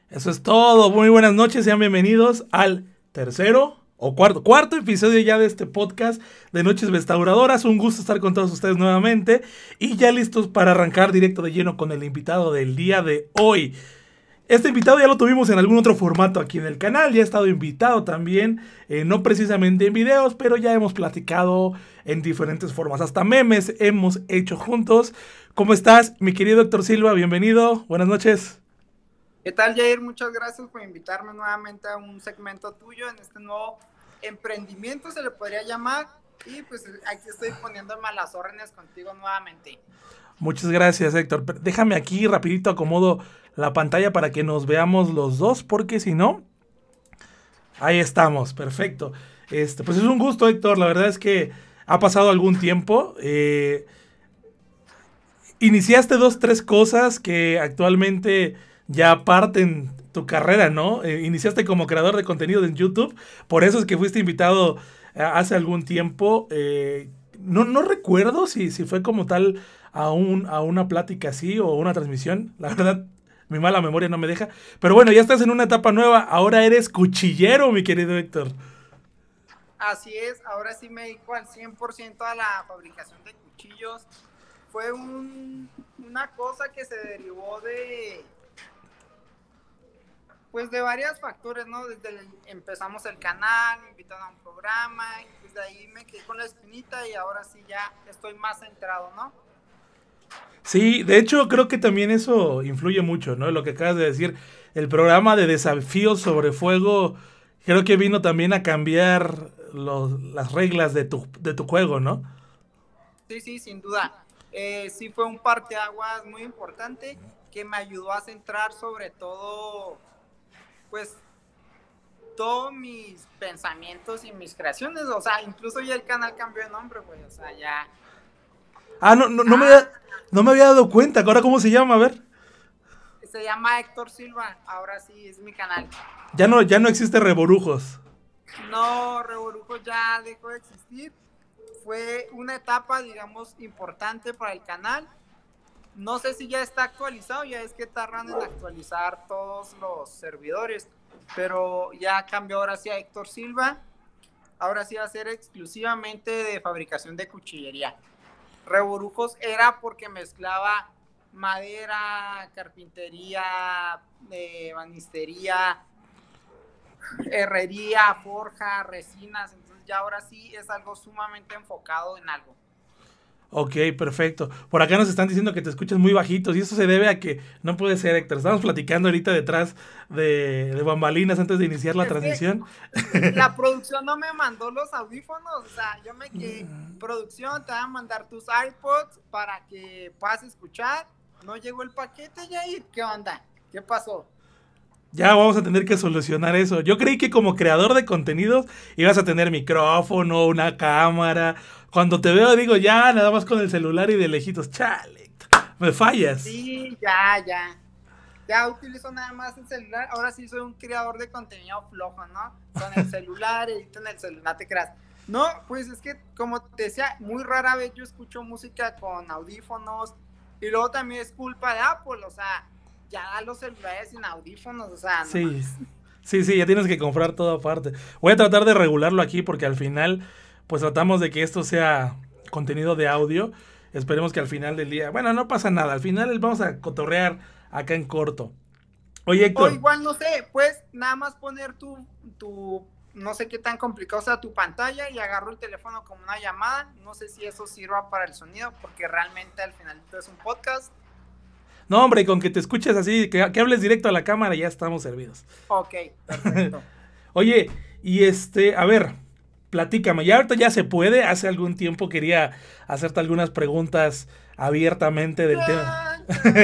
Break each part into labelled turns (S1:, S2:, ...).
S1: Eso es todo. Muy buenas noches, sean bienvenidos al tercero o cuarto episodio ya de este podcast de Noches Restauradoras. Un gusto estar con todos ustedes nuevamente y ya listos para arrancar directo de lleno con el invitado del día de hoy. Este invitado ya lo tuvimos en algún otro formato aquí en el canal, ya ha estado invitado también, no precisamente en videos, pero ya hemos platicado en diferentes formas, hasta memes hemos hecho juntos. ¿Cómo estás, mi querido Héctor Silva? Bienvenido, buenas noches.
S2: ¿Qué tal, Jair? Muchas gracias por invitarme nuevamente a un segmento tuyo en este nuevo emprendimiento, se le podría llamar, y pues aquí estoy poniéndome a las órdenes contigo nuevamente.
S1: Muchas gracias, Héctor. Déjame aquí rapidito acomodo la pantalla para que nos veamos los dos, porque si no, ahí estamos, perfecto. Pues es un gusto, Héctor. La verdad es que ha pasado algún tiempo. Iniciaste tres cosas que actualmente ya parten tu carrera, ¿no? Iniciaste como creador de contenido en YouTube, por eso es que fuiste invitado hace algún tiempo. No recuerdo si fue como tal a una plática así o una transmisión. La verdad, mi mala memoria no me deja. Pero bueno, ya estás en una etapa nueva. Ahora eres cuchillero, mi querido Héctor.
S2: Así es, ahora sí me dedico al 100% a la fabricación de cuchillos. Fue una cosa que se derivó pues de varios factores, ¿no? Empezamos el canal, me invitaron a un programa, y pues de ahí me quedé con la espinita y ahora sí ya estoy más centrado, ¿no?
S1: Sí, de hecho creo que también eso influye mucho, ¿no? Lo que acabas de decir, el programa de desafíos sobre fuego, creo que vino también a cambiar las reglas de tu juego, ¿no?
S2: Sí, sin duda. Sí fue un parteaguas muy importante que me ayudó a centrar sobre todo, pues, todos mis pensamientos y mis creaciones. O sea, incluso ya el canal cambió de nombre, güey. O sea, ya...
S1: Ah, no me había dado cuenta. ¿Ahora cómo se llama? A ver.
S2: Se llama Héctor Silva. Ahora sí, es mi canal.
S1: Ya no existe Reborujos.
S2: No, Revolujo ya dejó de existir. Fue una etapa, digamos, importante para el canal. No sé si ya está actualizado, ya es que tardan en actualizar todos los servidores, pero ya cambió ahora sí a Héctor Silva. Ahora sí va a ser exclusivamente de fabricación de cuchillería. Reborujos era porque mezclaba madera, carpintería, banistería, herrería, forja, resinas. Entonces ya ahora sí es algo sumamente enfocado en algo.
S1: Ok, perfecto. Por acá nos están diciendo que te escuchas muy bajitos y eso se debe a que no puede ser, Héctor. Estamos platicando ahorita detrás de bambalinas antes de iniciar la
S2: Es
S1: transmisión.
S2: que la producción no me mandó los audífonos, o sea, yo me quedé, producción, te van a mandar tus iPods para que puedas escuchar. No llegó el paquete, Jair, ¿qué onda? ¿Qué pasó?
S1: Ya vamos a tener que solucionar eso. Yo creí que como creador de contenidos ibas a tener micrófono, una cámara. Cuando te veo digo, ya, nada más con el celular y de lejitos. Chale, me fallas.
S2: Sí, ya utilizo nada más el celular. Ahora sí soy un creador de contenido flojo, ¿no? Con el celular, edito en el celular, no te creas. No, pues es que, como te decía, muy rara vez yo escucho música con audífonos. Y luego también es culpa de Apple, o sea, ya los celulares sin audífonos, o sea, no
S1: Sí,
S2: más.
S1: sí, ya tienes que comprar todo aparte. Voy a tratar de regularlo aquí porque al final, pues tratamos de que esto sea contenido de audio. Esperemos que al final del día, bueno, no pasa nada. Al final vamos a cotorrear acá en corto. Oye,
S2: O
S1: Héctor.
S2: igual, no sé, pues nada más poner no sé qué tan complicado sea tu pantalla y agarro el teléfono como una llamada. No sé si eso sirva para el sonido, porque realmente al final es un podcast.
S1: No, hombre, con que te escuches así, que hables directo a la cámara, ya estamos servidos.
S2: Ok, perfecto.
S1: Oye, y a ver, platícame, ya ahorita ya se puede. Hace algún tiempo quería hacerte algunas preguntas abiertamente del tema.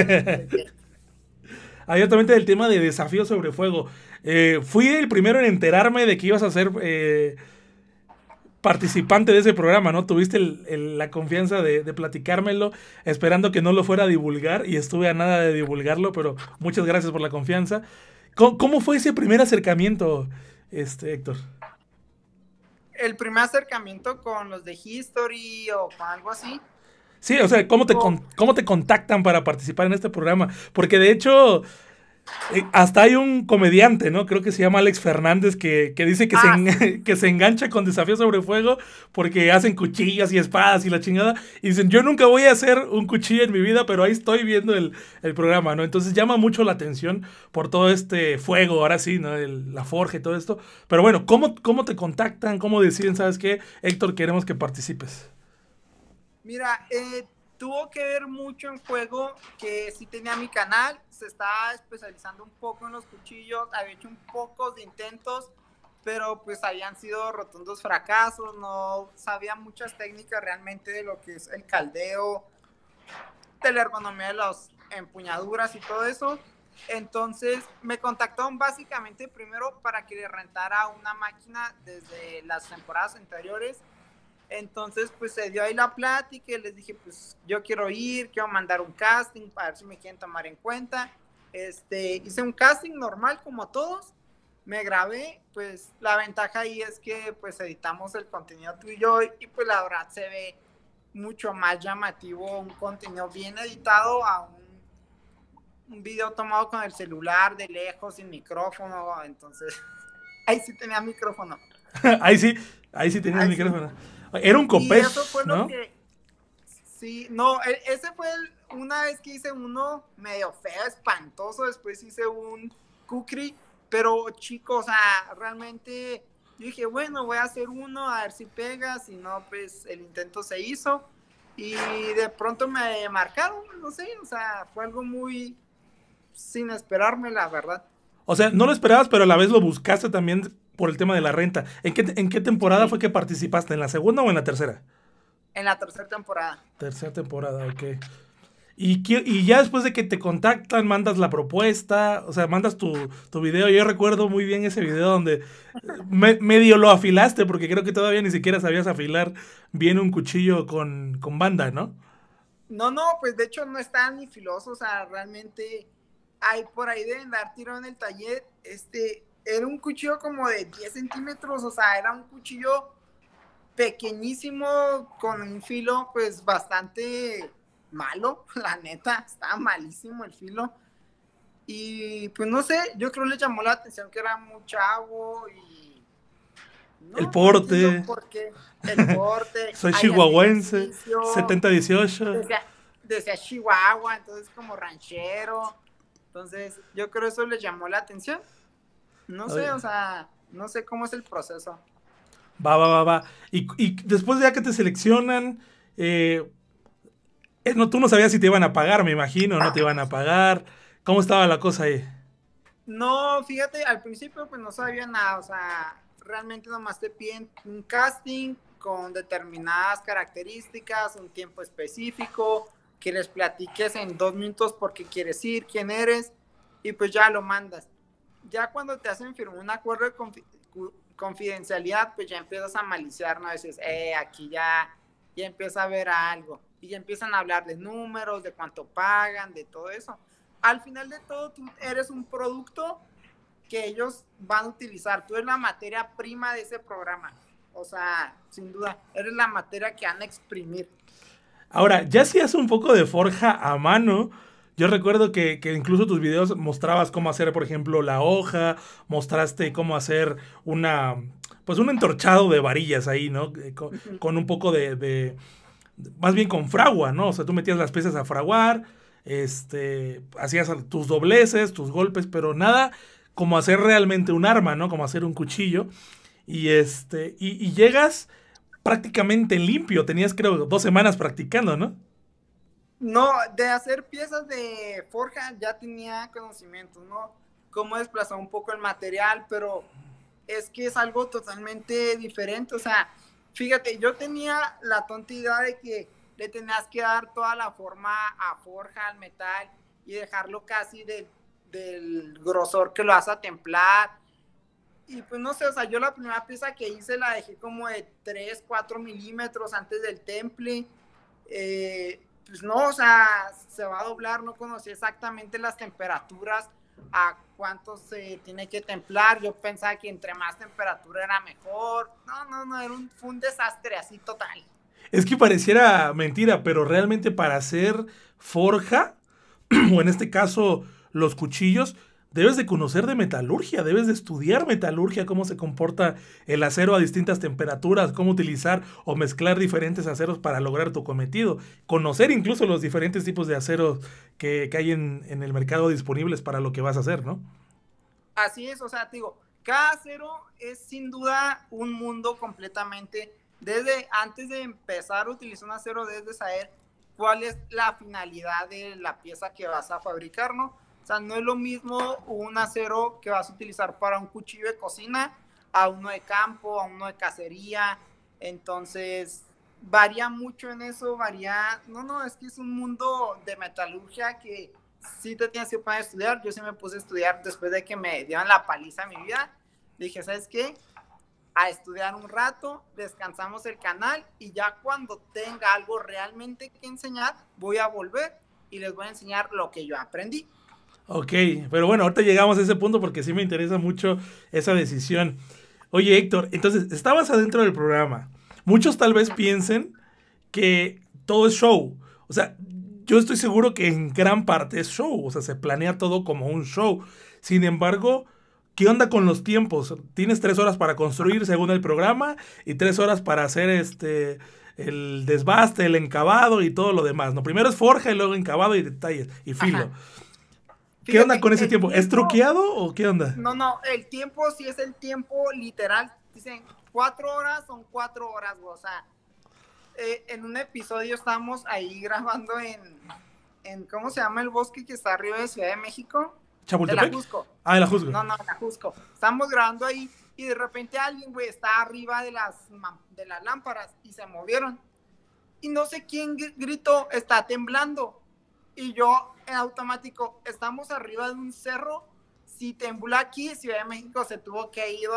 S1: Abiertamente del tema de desafío sobre fuego. Fui el primero en enterarme de que ibas a ser participante de ese programa, ¿no? Tuviste la confianza de platicármelo, esperando que no lo fuera a divulgar, y estuve a nada de divulgarlo, pero muchas gracias por la confianza. ¿Cómo fue ese primer acercamiento, Héctor?
S2: El primer acercamiento con los de History o con algo así.
S1: Sí, o sea, ¿cómo te contactan para participar en este programa? Porque de hecho, Hasta hay un comediante, ¿no? Creo que se llama Alex Fernández, que dice que,
S2: Sí.
S1: que se engancha con Desafío sobre Fuego porque hacen cuchillas y espadas y la chingada. Y dicen, yo nunca voy a hacer un cuchillo en mi vida, pero ahí estoy viendo el programa, ¿no? Entonces llama mucho la atención por todo este fuego, ahora sí, ¿no? La forja y todo esto. Pero bueno, ¿cómo te contactan? ¿Cómo deciden, sabes qué? Héctor, queremos que participes.
S2: Mira, tuvo que ver mucho en juego que sí tenía mi canal, se estaba especializando un poco en los cuchillos, había hecho un poco de intentos, pero pues habían sido rotundos fracasos, no sabía muchas técnicas realmente de lo que es el caldeo, de la ergonomía de las empuñaduras y todo eso. Entonces me contactaron básicamente primero para que le rentara una máquina desde las temporadas anteriores. Entonces, pues se dio ahí la plática y les dije, pues yo quiero ir, quiero mandar un casting para ver si me quieren tomar en cuenta. Hice un casting normal como todos, me grabé, pues la ventaja ahí es que pues editamos el contenido tú y yo y pues la verdad se ve mucho más llamativo un contenido bien editado a un video tomado con el celular de lejos sin micrófono. Entonces ahí sí tenía micrófono.
S1: ahí sí, ahí sí tenías el
S2: Ahí sí.
S1: micrófono. Era un
S2: Y eso
S1: copés,
S2: fue lo
S1: ¿no?
S2: que, sí, no, ese fue una vez que hice uno medio feo, espantoso, después hice un kukri, pero chico, o sea, realmente yo dije, bueno, voy a hacer uno, a ver si pega, si no, pues el intento se hizo, y de pronto me marcaron, no sé, o sea, fue algo muy sin esperarme, la verdad.
S1: O sea, no lo esperabas, pero a la vez lo buscaste también por el tema de la renta. ¿En qué temporada
S2: Sí,
S1: fue que participaste? ¿En la segunda o en la tercera?
S2: en la tercera temporada.
S1: Tercera temporada, ok. Y ya después de que te contactan, mandas la propuesta, o sea, mandas tu video. Yo recuerdo muy bien ese video donde medio lo afilaste, porque creo que todavía ni siquiera sabías afilar bien un cuchillo con banda, ¿no?
S2: No, no, pues de hecho no está ni filoso, o sea, realmente hay por ahí deben dar tiro en el taller, era un cuchillo como de 10 centímetros, o sea, era un cuchillo pequeñísimo con un filo pues bastante malo, la neta, estaba malísimo el filo, y pues no sé, yo creo le llamó la atención que era muy chavo y
S1: El
S2: no entiendo
S1: porte,
S2: por qué, el porte,
S1: soy
S2: ahí hacía
S1: chihuahuense,
S2: ejercicio,
S1: 70-18.
S2: decía, decía Chihuahua, entonces como ranchero. Entonces, yo creo eso les llamó la atención. No sé,
S1: Oye,
S2: o sea, no sé cómo es el proceso.
S1: va. Y después de ya que te seleccionan, eh, no, tú no sabías si te iban a pagar, me imagino, no te iban a pagar. ¿Cómo estaba la cosa ahí?
S2: No, fíjate, al principio pues no sabía nada, o sea, realmente nomás te piden un casting con determinadas características, un tiempo específico, que les platiques en 2 minutos por qué quieres ir, quién eres, y pues ya lo mandas. Ya cuando te hacen firmar un acuerdo de confidencialidad, pues ya empiezas a maliciar, ¿no? Dices, aquí ya empieza a ver algo, y ya empiezan a hablar de números, de cuánto pagan, de todo eso. Al final de todo, tú eres un producto que ellos van a utilizar. Tú eres la materia prima de ese programa. O sea, sin duda, eres la materia que van a exprimir.
S1: Ahora, ya hacías un poco de forja a mano. Yo recuerdo que incluso tus videos mostrabas cómo hacer, por ejemplo, la hoja, mostraste cómo hacer pues un entorchado de varillas ahí, ¿no? Con un poco más bien con fragua, ¿no? O sea, tú metías las piezas a fraguar, hacías tus dobleces, tus golpes, pero nada como hacer realmente un arma, ¿no? Como hacer un cuchillo. Y llegas prácticamente limpio. Tenías, creo, 2 semanas practicando, ¿no?
S2: No, de hacer piezas de forja ya tenía conocimiento, ¿no? Cómo desplazar un poco el material, pero es que es algo totalmente diferente. O sea, fíjate, yo tenía la tonta idea de que le tenías que dar toda la forma a forja, al metal, y dejarlo casi del grosor que lo vas a templar. Y pues no sé, o sea, yo la primera pieza que hice la dejé como de 3 4 milímetros antes del temple. Pues no, o sea, se va a doblar, no conocí exactamente las temperaturas, a cuánto se tiene que templar. Yo pensaba que entre más temperatura era mejor. No, fue un desastre así total.
S1: Es que pareciera mentira, pero realmente para hacer forja, o en este caso los cuchillos, debes de conocer de metalurgia, debes de estudiar metalurgia, cómo se comporta el acero a distintas temperaturas, cómo utilizar o mezclar diferentes aceros para lograr tu cometido, conocer incluso los diferentes tipos de aceros que hay en el mercado disponibles para lo que vas a hacer, ¿no?
S2: Así es, o sea, te digo, cada acero es sin duda un mundo completamente. Desde antes de empezar a utilizar un acero, debes de saber cuál es la finalidad de la pieza que vas a fabricar, ¿no? O sea, no es lo mismo un acero que vas a utilizar para un cuchillo de cocina a uno de campo, a uno de cacería. Entonces, varía mucho en eso, varía. No, es que es un mundo de metalurgia que sí te tienes que poner a estudiar. Yo sí me puse a estudiar después de que me dieron la paliza en mi vida. Dije, ¿sabes qué? A estudiar un rato, descansamos el canal y ya cuando tenga algo realmente que enseñar, voy a volver y les voy a enseñar lo que yo aprendí.
S1: Ok, pero bueno, ahorita llegamos a ese punto porque sí me interesa mucho esa decisión. Oye, Héctor, entonces, estabas adentro del programa. Muchos tal vez piensen que todo es show. O sea, yo estoy seguro que en gran parte es show. O sea, se planea todo como un show. Sin embargo, ¿qué onda con los tiempos? Tienes 3 horas para construir según el programa y 3 horas para hacer el desbaste, el encabado y todo lo demás, ¿no? Primero es forja y luego encabado y detalles y filo.
S2: Ajá.
S1: ¿Qué onda
S2: Fíjate,
S1: con ese
S2: el
S1: tiempo? ¿Es
S2: tiempo,
S1: truqueado o qué onda?
S2: no, el tiempo sí es el tiempo literal. Dicen 4 horas, son 4 horas, güey. O sea, en un episodio estamos ahí grabando ¿cómo se llama el bosque que está arriba de Ciudad de México? El
S1: ¿Chapultepec?
S2: Ajusco.
S1: Ah, el Ajusco.
S2: No, el Ajusco. Estamos grabando ahí y de repente alguien, güey, está arriba de las lámparas y se movieron. Y no sé quién gritó, está temblando. Y yo en automático, estamos arriba de un cerro. Si tembló aquí, Ciudad de México se tuvo que ir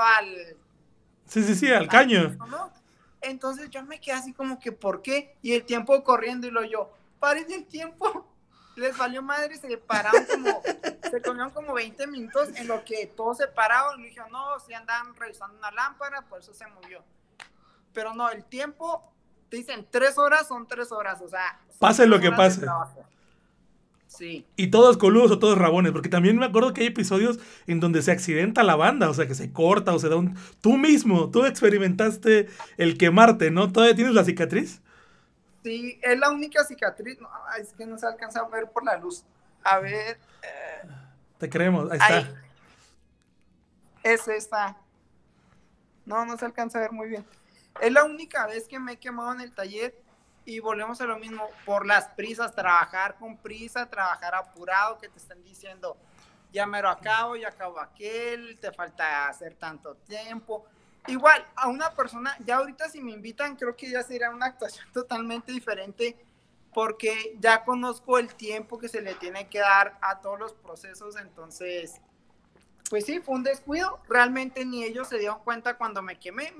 S1: Sí, al caño.
S2: ¿no? Entonces yo me quedé así como que, ¿por qué? Y el tiempo corriendo y yo, paren el tiempo. Les valió madre y se comieron como 20 minutos en lo que todos se pararon. Y dije, no, si andan revisando una lámpara, por eso se movió. Pero no, el tiempo, te dicen 3 horas, son 3 horas, o sea.
S1: Pase lo que pase.
S2: Sí.
S1: Y todos coludos o todos rabones, porque también me acuerdo que hay episodios en donde se accidenta la banda, o sea, que se corta o se da un... Tú experimentaste el quemarte, ¿no? ¿Todavía tienes la cicatriz?
S2: Sí, es la única cicatriz. No, es que no se alcanza a ver por la luz. A ver.
S1: Te creemos, ahí está.
S2: Ahí. Es esta. No se alcanza a ver muy bien. Es la única vez que me he quemado en el taller y volvemos a lo mismo, por las prisas, trabajar con prisa, trabajar apurado, que te están diciendo, ya mero acabo, ya acabo aquel, te falta hacer tanto tiempo. Igual, a una persona, ya ahorita si me invitan, creo que ya sería una actuación totalmente diferente, porque ya conozco el tiempo que se le tiene que dar a todos los procesos, entonces, pues sí, fue un descuido, realmente ni ellos se dieron cuenta cuando me quemé,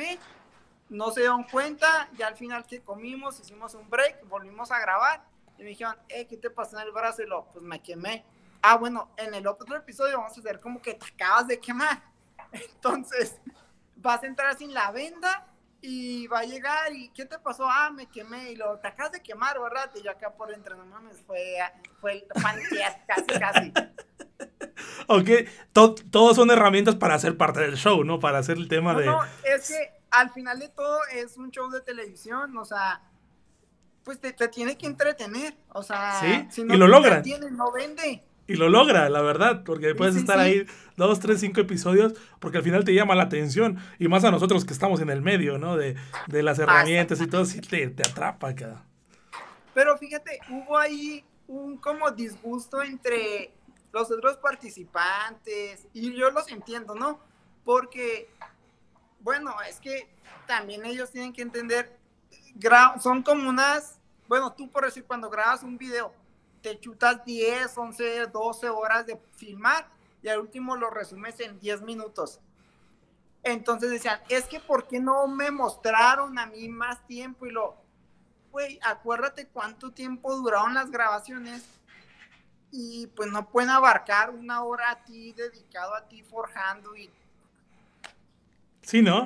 S2: no se dieron cuenta, ya al final que comimos, hicimos un break, volvimos a grabar, y me dijeron, ¿qué te pasó en el brazo? Y pues me quemé. Bueno, en el otro episodio vamos a hacer como que te acabas de quemar, entonces vas a entrar sin la venda y va a llegar y ¿qué te pasó? Me quemé y te acabas de quemar, ¿verdad? Y yo acá por dentro, no mames, fue el casi.
S1: Ok, todos son herramientas para hacer parte del show, ¿no? Para hacer el tema de...
S2: No, es que al final de todo es un show de televisión, o sea, pues te tiene que entretener, o sea,
S1: ¿sí?
S2: Si no
S1: y lo logran.
S2: No vende.
S1: Y lo logra, la verdad, porque puedes estar ahí 2, 3, 5 episodios, porque al final te llama la atención, y más a nosotros que estamos en el medio, ¿no? De las herramientas y todo, sí te atrapa cada.
S2: Pero fíjate, hubo ahí un como disgusto entre los otros participantes, y yo los entiendo, ¿no? Porque, bueno, es que también ellos tienen que entender, son como bueno, tú por decir, cuando grabas un video, te chutas 10, 11, 12 horas de filmar y al último lo resumes en 10 minutos. Entonces decían, es que ¿por qué no me mostraron a mí más tiempo? Y güey, acuérdate cuánto tiempo duraron las grabaciones y pues no pueden abarcar 1 hora a ti, dedicado a ti, forjando y...
S1: Sí, ¿no?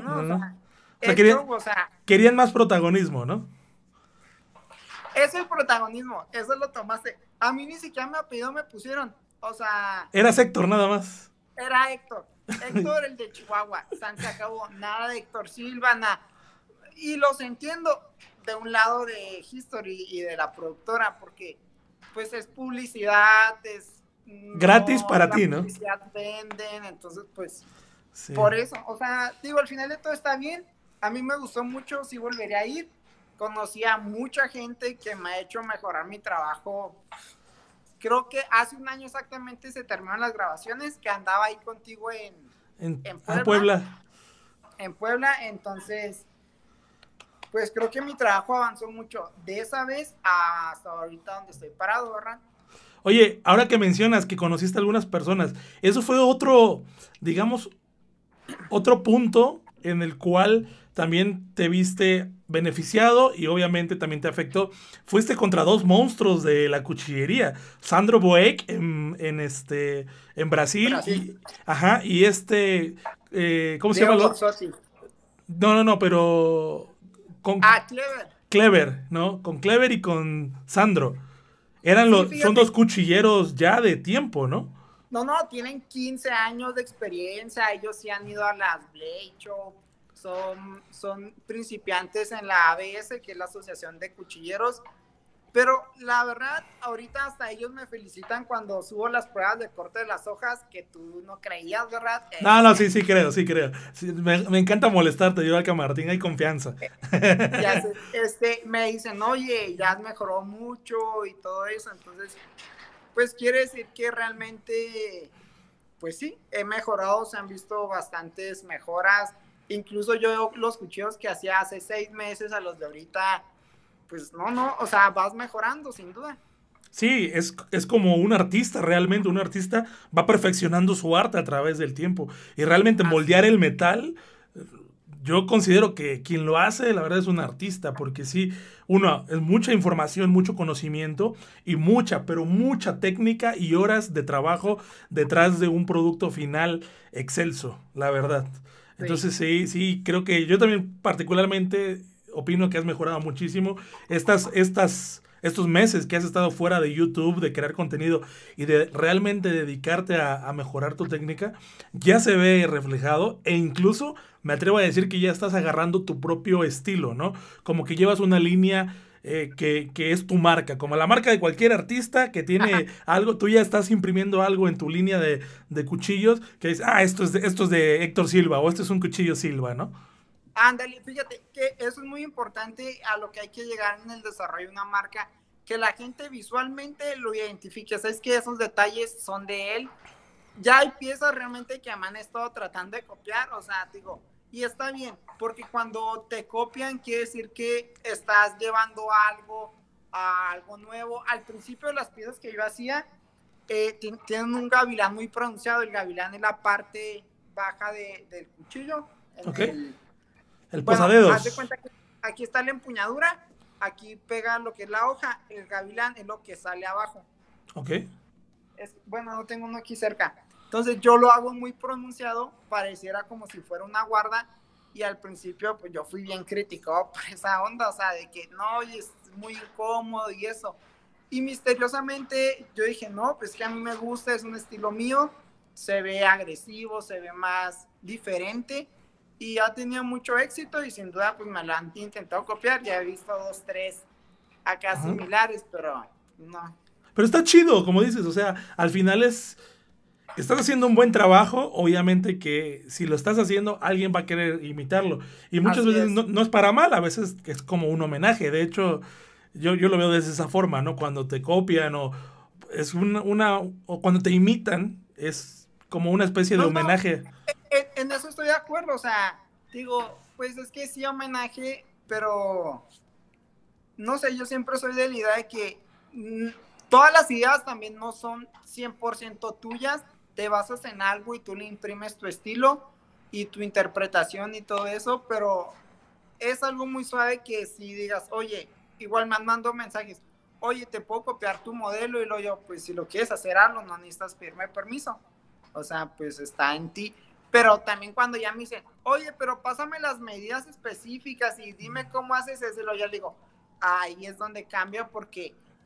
S1: O sea, querían más protagonismo, ¿no?
S2: Es el protagonismo, eso lo tomaste. A mí ni siquiera mi apellido me pusieron. O sea,
S1: Eras Héctor nada más.
S2: era Héctor. Héctor, el de Chihuahua. San se acabó. Nada de Héctor Silva, nada. Y los entiendo de un lado de History y de la productora, porque pues es publicidad, es
S1: Gratis para
S2: la
S1: ti, ¿no?
S2: publicidad venden, entonces pues
S1: Sí.
S2: por eso, o sea, digo, al final de todo está bien. A mí me gustó mucho, sí volveré a ir. Conocí a mucha gente que me ha hecho mejorar mi trabajo. Creo que hace un año exactamente se terminaron las grabaciones, que andaba ahí contigo en Puebla.
S1: Puebla.
S2: En Puebla, entonces, pues creo que mi trabajo avanzó mucho de esa vez hasta ahorita donde estoy parado, ¿verdad?
S1: Oye, ahora que mencionas que conociste a algunas personas, eso fue otro, digamos, otro punto en el cual también te viste beneficiado y obviamente también te afectó. Fuiste contra dos monstruos de la cuchillería. Sandro Boeck en Brasil. Y ¿cómo se llama?
S2: Borsotti.
S1: No, pero con
S2: Clever.
S1: Clever, ¿no? Con Clever y con Sandro. Son dos cuchilleros ya de tiempo, ¿no?
S2: No, tienen 15 años de experiencia, ellos sí han ido a las Blade Show, son principiantes en la ABS, que es la Asociación de Cuchilleros, pero la verdad, ahorita hasta ellos me felicitan cuando subo las pruebas de corte de las hojas, que tú no creías, ¿verdad?
S1: No, sí creo. Sí, me encanta molestarte, yo al Martín, hay confianza.
S2: Me dicen, oye, ya has mejorado mucho y todo eso, entonces pues quiere decir que realmente, pues sí, he mejorado, se han visto bastantes mejoras, incluso yo los cuchillos que hacía hace 6 meses a los de ahorita, pues no, o sea, vas mejorando sin duda.
S1: Sí, es como un artista, realmente un artista va perfeccionando su arte a través del tiempo y realmente moldear el metal. Yo considero que quien lo hace, la verdad, es un artista, porque sí, es mucha información, mucho conocimiento y pero mucha técnica y horas de trabajo detrás de un producto final excelso, la verdad. Entonces sí, creo que yo también particularmente opino que has mejorado muchísimo estos meses que has estado fuera de YouTube, de crear contenido y de realmente dedicarte a mejorar tu técnica, ya se ve reflejado e incluso me atrevo a decir que ya estás agarrando tu propio estilo, ¿no? Como que llevas una línea que es tu marca, como la marca de cualquier artista que tiene algo, tú ya estás imprimiendo algo en tu línea de cuchillos que dices, esto es de Héctor Silva o este es un cuchillo Silva, ¿no?
S2: Ándale, fíjate que eso es muy importante a lo que hay que llegar en el desarrollo de una marca, que la gente visualmente lo identifique, sabes que esos detalles son de él. Ya hay piezas realmente que me han estado tratando de copiar, o sea, digo, y está bien, porque cuando te copian quiere decir que estás llevando algo nuevo. Al principio las piezas que yo hacía tienen un gavilán muy pronunciado, el gavilán es la parte baja del cuchillo.
S1: El posadedos.
S2: Haz de cuenta que aquí está la empuñadura, aquí pega lo que es la hoja, el gavilán es lo que sale abajo.
S1: Ok.
S2: Bueno, no tengo uno aquí cerca. Entonces yo lo hago muy pronunciado, pareciera como si fuera una guarda, y al principio pues yo fui bien criticado por esa onda, o sea, de que no, y es muy incómodo y eso. Y misteriosamente yo dije, no, pues que a mí me gusta, es un estilo mío, se ve agresivo, se ve más diferente, y ha tenido mucho éxito, y sin duda pues me lo han intentado copiar, ya he visto 2, 3 acá similares, pero no.
S1: Pero está chido, como dices, o sea, al final estás haciendo un buen trabajo, obviamente que si lo estás haciendo, alguien va a querer imitarlo. Y muchas veces no es para mal, a veces es como un homenaje. De hecho, yo lo veo de esa forma, ¿no? Cuando te copian o es o cuando te imitan, es como una especie de homenaje.
S2: En eso estoy de acuerdo, o sea, digo, pues es que sí homenaje, pero no sé, yo siempre soy de la idea de que todas las ideas también no son 100% tuyas, te basas en algo y tú le imprimes tu estilo y tu interpretación y todo eso, pero es algo muy suave que si digas, oye, igual me mando mensajes, oye, te puedo copiar tu modelo, y luego yo, pues si lo quieres hacer, hazlo, no necesitas pedirme permiso, o sea, pues está en ti. Pero también cuando ya me dicen, oye, pero pásame las medidas específicas y dime cómo haces eso, y yo le digo, ahí es donde cambia, porque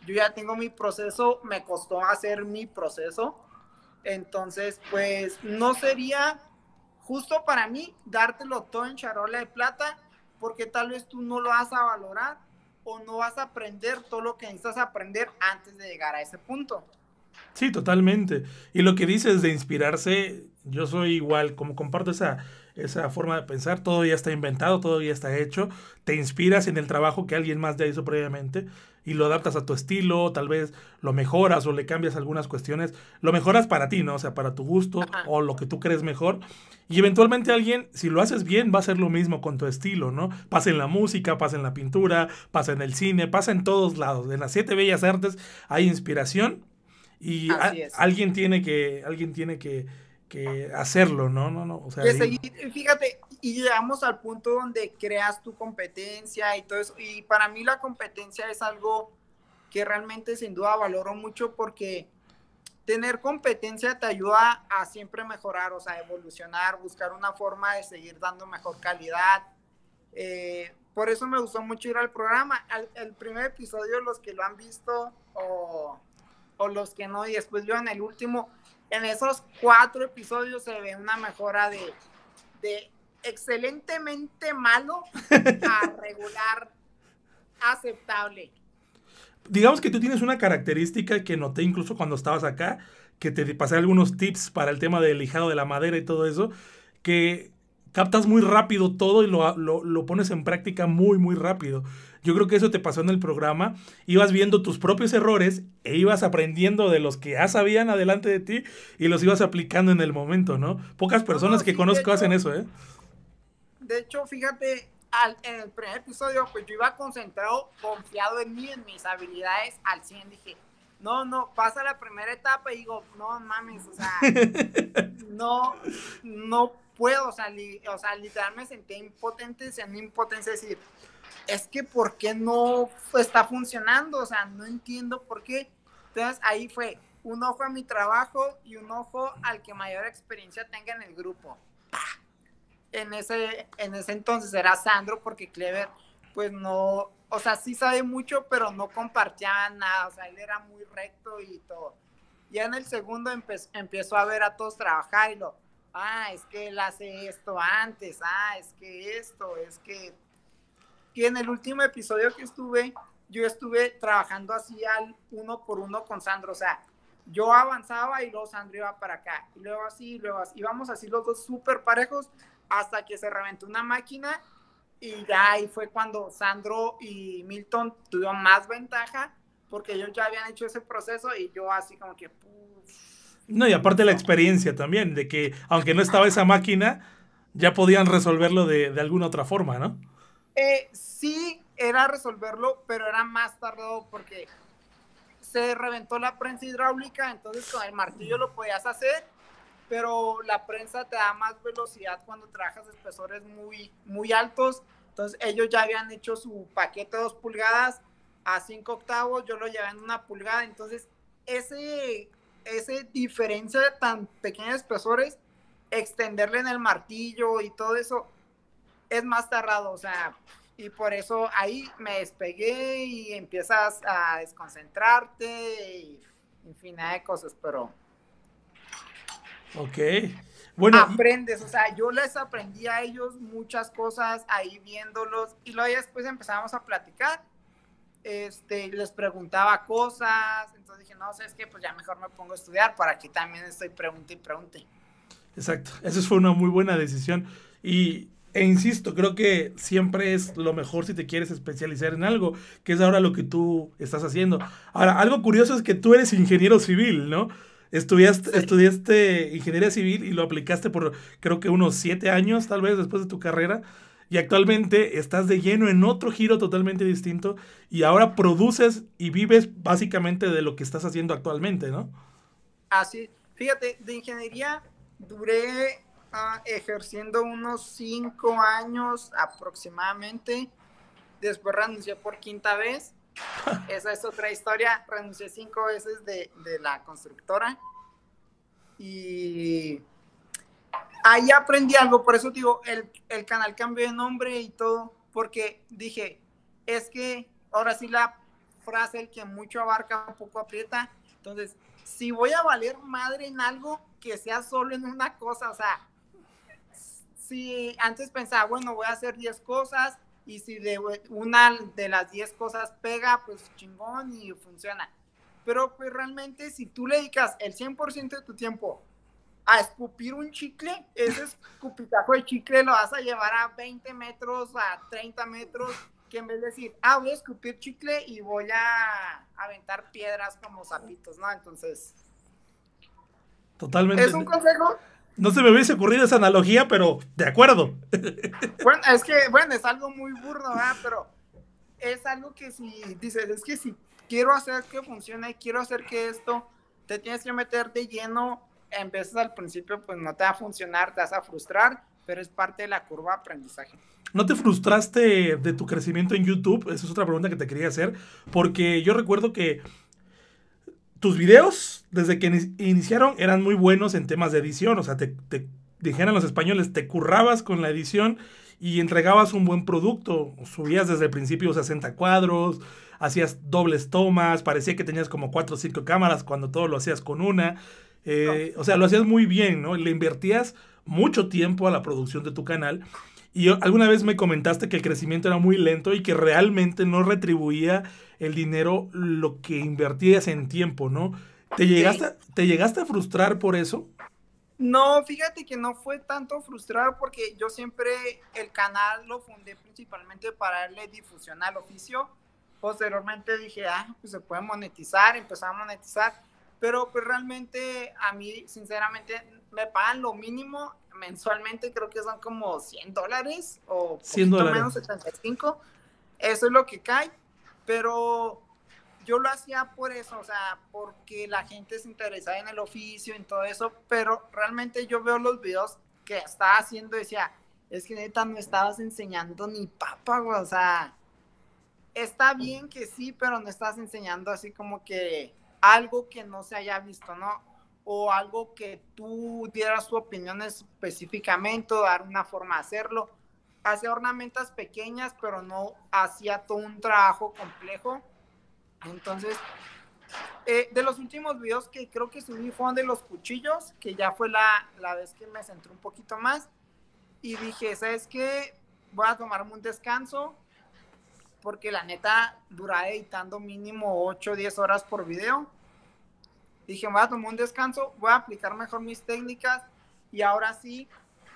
S2: yo ya tengo mi proceso, me costó hacer mi proceso, entonces pues no sería justo para mí dártelo todo en charola de plata, porque tal vez tú no lo vas a valorar o no vas a aprender todo lo que necesitas aprender antes de llegar a ese punto.
S1: Sí, totalmente. Y lo que dices de inspirarse, yo soy igual, como comparto esa forma de pensar, todo ya está inventado, todo ya está hecho, te inspiras en el trabajo que alguien más ya hizo previamente y lo adaptas a tu estilo, tal vez lo mejoras o le cambias algunas cuestiones, lo mejoras para ti, ¿no? O sea, para tu gusto
S2: Ajá.
S1: o lo que tú crees mejor. Y eventualmente alguien, si lo haces bien, va a hacer lo mismo con tu estilo, ¿no? Pasa en la música, pasa en la pintura, pasa en el cine, pasa en todos lados. En las siete bellas artes hay inspiración y
S2: Así es.
S1: alguien tiene que hacerlo, ¿no? No, no, o sea,
S2: Que seguir, fíjate, y llegamos al punto donde creas tu competencia y todo eso. Y para mí la competencia es algo que realmente sin duda valoro mucho, porque tener competencia te ayuda a siempre mejorar, o sea, evolucionar, buscar una forma de seguir dando mejor calidad. Por eso me gustó mucho ir al programa. El primer episodio, los que lo han visto o los que no, y después vieron el último, en esos 4 episodios se ve una mejora de excelentemente malo a regular aceptable.
S1: digamos que tú tienes una característica que noté incluso cuando estabas acá, que te pasé algunos tips para el tema del lijado de la madera y todo eso, que captas muy rápido todo y lo pones en práctica muy, muy rápido. Yo creo que eso te pasó en el programa. Ibas viendo tus propios errores e ibas aprendiendo de los que ya sabían adelante de ti y los ibas aplicando en el momento, ¿no? Pocas
S2: No,
S1: personas
S2: no,
S1: que
S2: sí,
S1: conozco hacen eso, ¿eh?
S2: de hecho, fíjate, en el primer episodio, pues yo iba concentrado, confiado en mí, en mis habilidades al 100. Dije, no, pasa la primera etapa y digo, no mames, o sea, no puedo, o sea, literal me senté impotente, en impotencia, decir, es que ¿por qué no está funcionando? O sea, no entiendo por qué. Entonces ahí fue un ojo a mi trabajo y un ojo al que mayor experiencia tenga en el grupo. En ese entonces era Sandro, porque Clever, pues no, o sea, sí sabe mucho, pero no compartía nada, o sea, él era muy recto y todo. Ya en el segundo empezó a ver a todos trabajar y es que él hace esto antes, es que esto, es que... Y en el último episodio que yo estuve trabajando así al 1 por 1 con Sandro, o sea, yo avanzaba y luego Sandro iba para acá, y luego así, íbamos así los dos súper parejos, hasta que se reventó una máquina, y ya ahí fue cuando Sandro y Milton tuvieron más ventaja, porque ellos ya habían hecho ese proceso, y yo así como que...
S1: No, y aparte la experiencia también, de que aunque no estaba esa máquina, ya podían resolverlo de alguna otra forma, ¿no?
S2: Sí, era resolverlo, pero era más tardado porque se reventó la prensa hidráulica, entonces con el martillo lo podías hacer, pero la prensa te da más velocidad cuando trabajas espesores muy, muy altos. Entonces ellos ya habían hecho su paquete de 2 pulgadas a 5 octavos, yo lo llevé en 1 pulgada, entonces ese diferencia de tan pequeños espesores, extenderle en el martillo y todo eso es más tardado, o sea, y por eso ahí me despegué y empiezas a desconcentrarte y infinidad de cosas, pero
S1: Ok. Bueno,
S2: aprendes, o sea, yo les aprendí a ellos muchas cosas ahí viéndolos, y luego ya después empezamos a platicar, les preguntaba cosas, entonces dije, no, ¿sabes qué? Pues ya mejor me pongo a estudiar, para que también estoy pregunte y pregunte.
S1: exacto. Esa fue una muy buena decisión. E insisto, creo que siempre es lo mejor si te quieres especializar en algo, que es ahora lo que tú estás haciendo. Ahora, algo curioso es que tú eres ingeniero civil, ¿no?
S2: Sí.
S1: Estudiaste ingeniería civil y lo aplicaste por creo que unos 7 años, tal vez, después de tu carrera. Y actualmente estás de lleno en otro giro totalmente distinto y ahora produces y vives básicamente de lo que estás haciendo actualmente, ¿no?
S2: Así, fíjate, de ingeniería duré ejerciendo unos 5 años aproximadamente. Después renuncié por 5ª vez. Esa es otra historia. Renuncié 5 veces de la constructora. Y ahí aprendí algo. Por eso digo, el canal cambió de nombre y todo. Porque dije, es que ahora sí la frase, el que mucho abarca, poco aprieta. Entonces, si voy a valer madre en algo, que sea solo en una cosa, o sea, si antes pensaba, bueno, voy a hacer 10 cosas, y si de una de las 10 cosas pega, pues chingón y funciona. Pero pues realmente si tú le dedicas el 100% de tu tiempo a escupir un chicle, ese escupitajo de chicle lo vas a llevar a 20 metros, a 30 metros, que en vez de decir, voy a escupir chicle y voy a aventar piedras como sapitos, ¿no? Entonces,
S1: Totalmente.
S2: es un consejo.
S1: No se me hubiese ocurrido esa analogía, pero de acuerdo.
S2: Bueno, es algo muy burdo, ¿verdad? Pero es algo que si dices, es que si quiero hacer que funcione, quiero hacer que esto, te tienes que meter de lleno. Empiezas al principio, pues no te va a funcionar, te vas a frustrar, pero es parte de la curva de aprendizaje.
S1: ¿No te frustraste de tu crecimiento en YouTube? Esa es otra pregunta que te quería hacer, porque yo recuerdo que tus videos, desde que iniciaron, eran muy buenos en temas de edición. O sea, te dijeran los españoles, te currabas con la edición y entregabas un buen producto. Subías desde el principio 60 cuadros, hacías dobles tomas, parecía que tenías como 4 o 5 cámaras cuando todo lo hacías con una. O sea, lo hacías muy bien, ¿no? Le invertías mucho tiempo a la producción de tu canal. Y alguna vez me comentaste que el crecimiento era muy lento y que realmente no retribuía el dinero lo que invertías en tiempo, ¿no? ¿Te llegaste a frustrar por eso?
S2: No, fíjate que no fue tanto frustrado porque yo siempre el canal lo fundé principalmente para darle difusión al oficio. Posteriormente dije, pues se puede monetizar, empezar a monetizar, pero pues realmente a mí sinceramente me pagan lo mínimo mensualmente, creo que son como $100 o poquito menos, 75. Eso es lo que cae, pero yo lo hacía por eso, o sea, porque la gente se interesaba en el oficio, en todo eso, pero realmente yo veo los videos que estaba haciendo y decía, es que neta no estabas enseñando ni papa, güey, o sea, está bien que sí, pero no estás enseñando así como que algo que no se haya visto, ¿no? O algo que tú dieras tu opinión específicamente, o dar una forma de hacerlo. Hacía ornamentas pequeñas, pero no hacía todo un trabajo complejo. Entonces, de los últimos videos que creo que subí fueron de los cuchillos, que ya fue la vez que me centré un poquito más. Y dije, ¿sabes qué? Voy a tomarme un descanso, porque la neta duraba editando mínimo 8 o 10 horas por video. Dije, voy a tomar un descanso, voy a aplicar mejor mis técnicas y ahora sí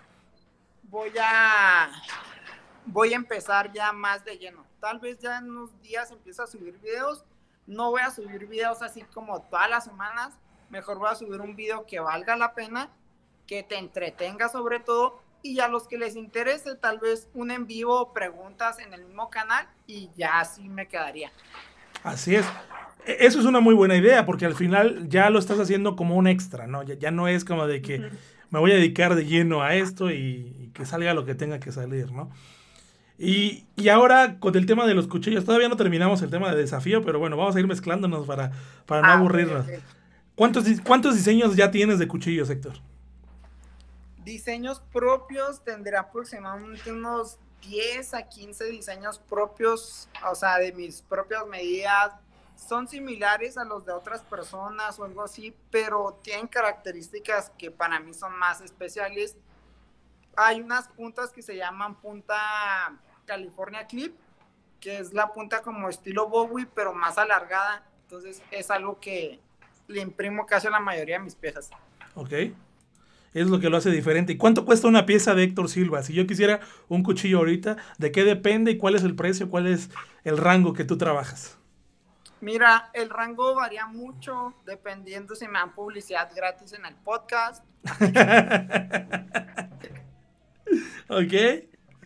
S2: voy a empezar ya más de lleno. Tal vez ya en unos días empiezo a subir videos. No voy a subir videos así como todas las semanas. Mejor voy a subir un video que valga la pena, que te entretenga sobre todo, y a los que les interese tal vez un en vivo o preguntas en el mismo canal, y ya así me quedaría.
S1: Así es. Eso es una muy buena idea, porque al final ya lo estás haciendo como un extra, ¿no? Ya no es como de que me voy a dedicar de lleno a esto y que salga lo que tenga que salir, ¿no? Y ahora con el tema de los cuchillos, todavía no terminamos el tema de desafío, pero bueno, vamos a ir mezclándonos para no aburrirnos.
S2: Okay.
S1: ¿Cuántos diseños ya tienes de cuchillos, Héctor?
S2: Diseños propios, tendré aproximadamente unos 10 a 15 diseños propios, o sea, de mis propias medidas. Son similares a los de otras personas o algo así, pero tienen características que para mí son más especiales. Hay unas puntas que se llaman punta California Clip, que es la punta como estilo Bowie, pero más alargada. Entonces es algo que le imprimo casi a la mayoría de mis piezas.
S1: Ok. Es lo que lo hace diferente. ¿Y cuánto cuesta una pieza de Héctor Silva? Si yo quisiera un cuchillo ahorita, ¿de qué depende y cuál es el precio? ¿Cuál es el rango que tú trabajas?
S2: Mira, el rango varía mucho dependiendo si me dan publicidad gratis en el podcast.
S1: Ok.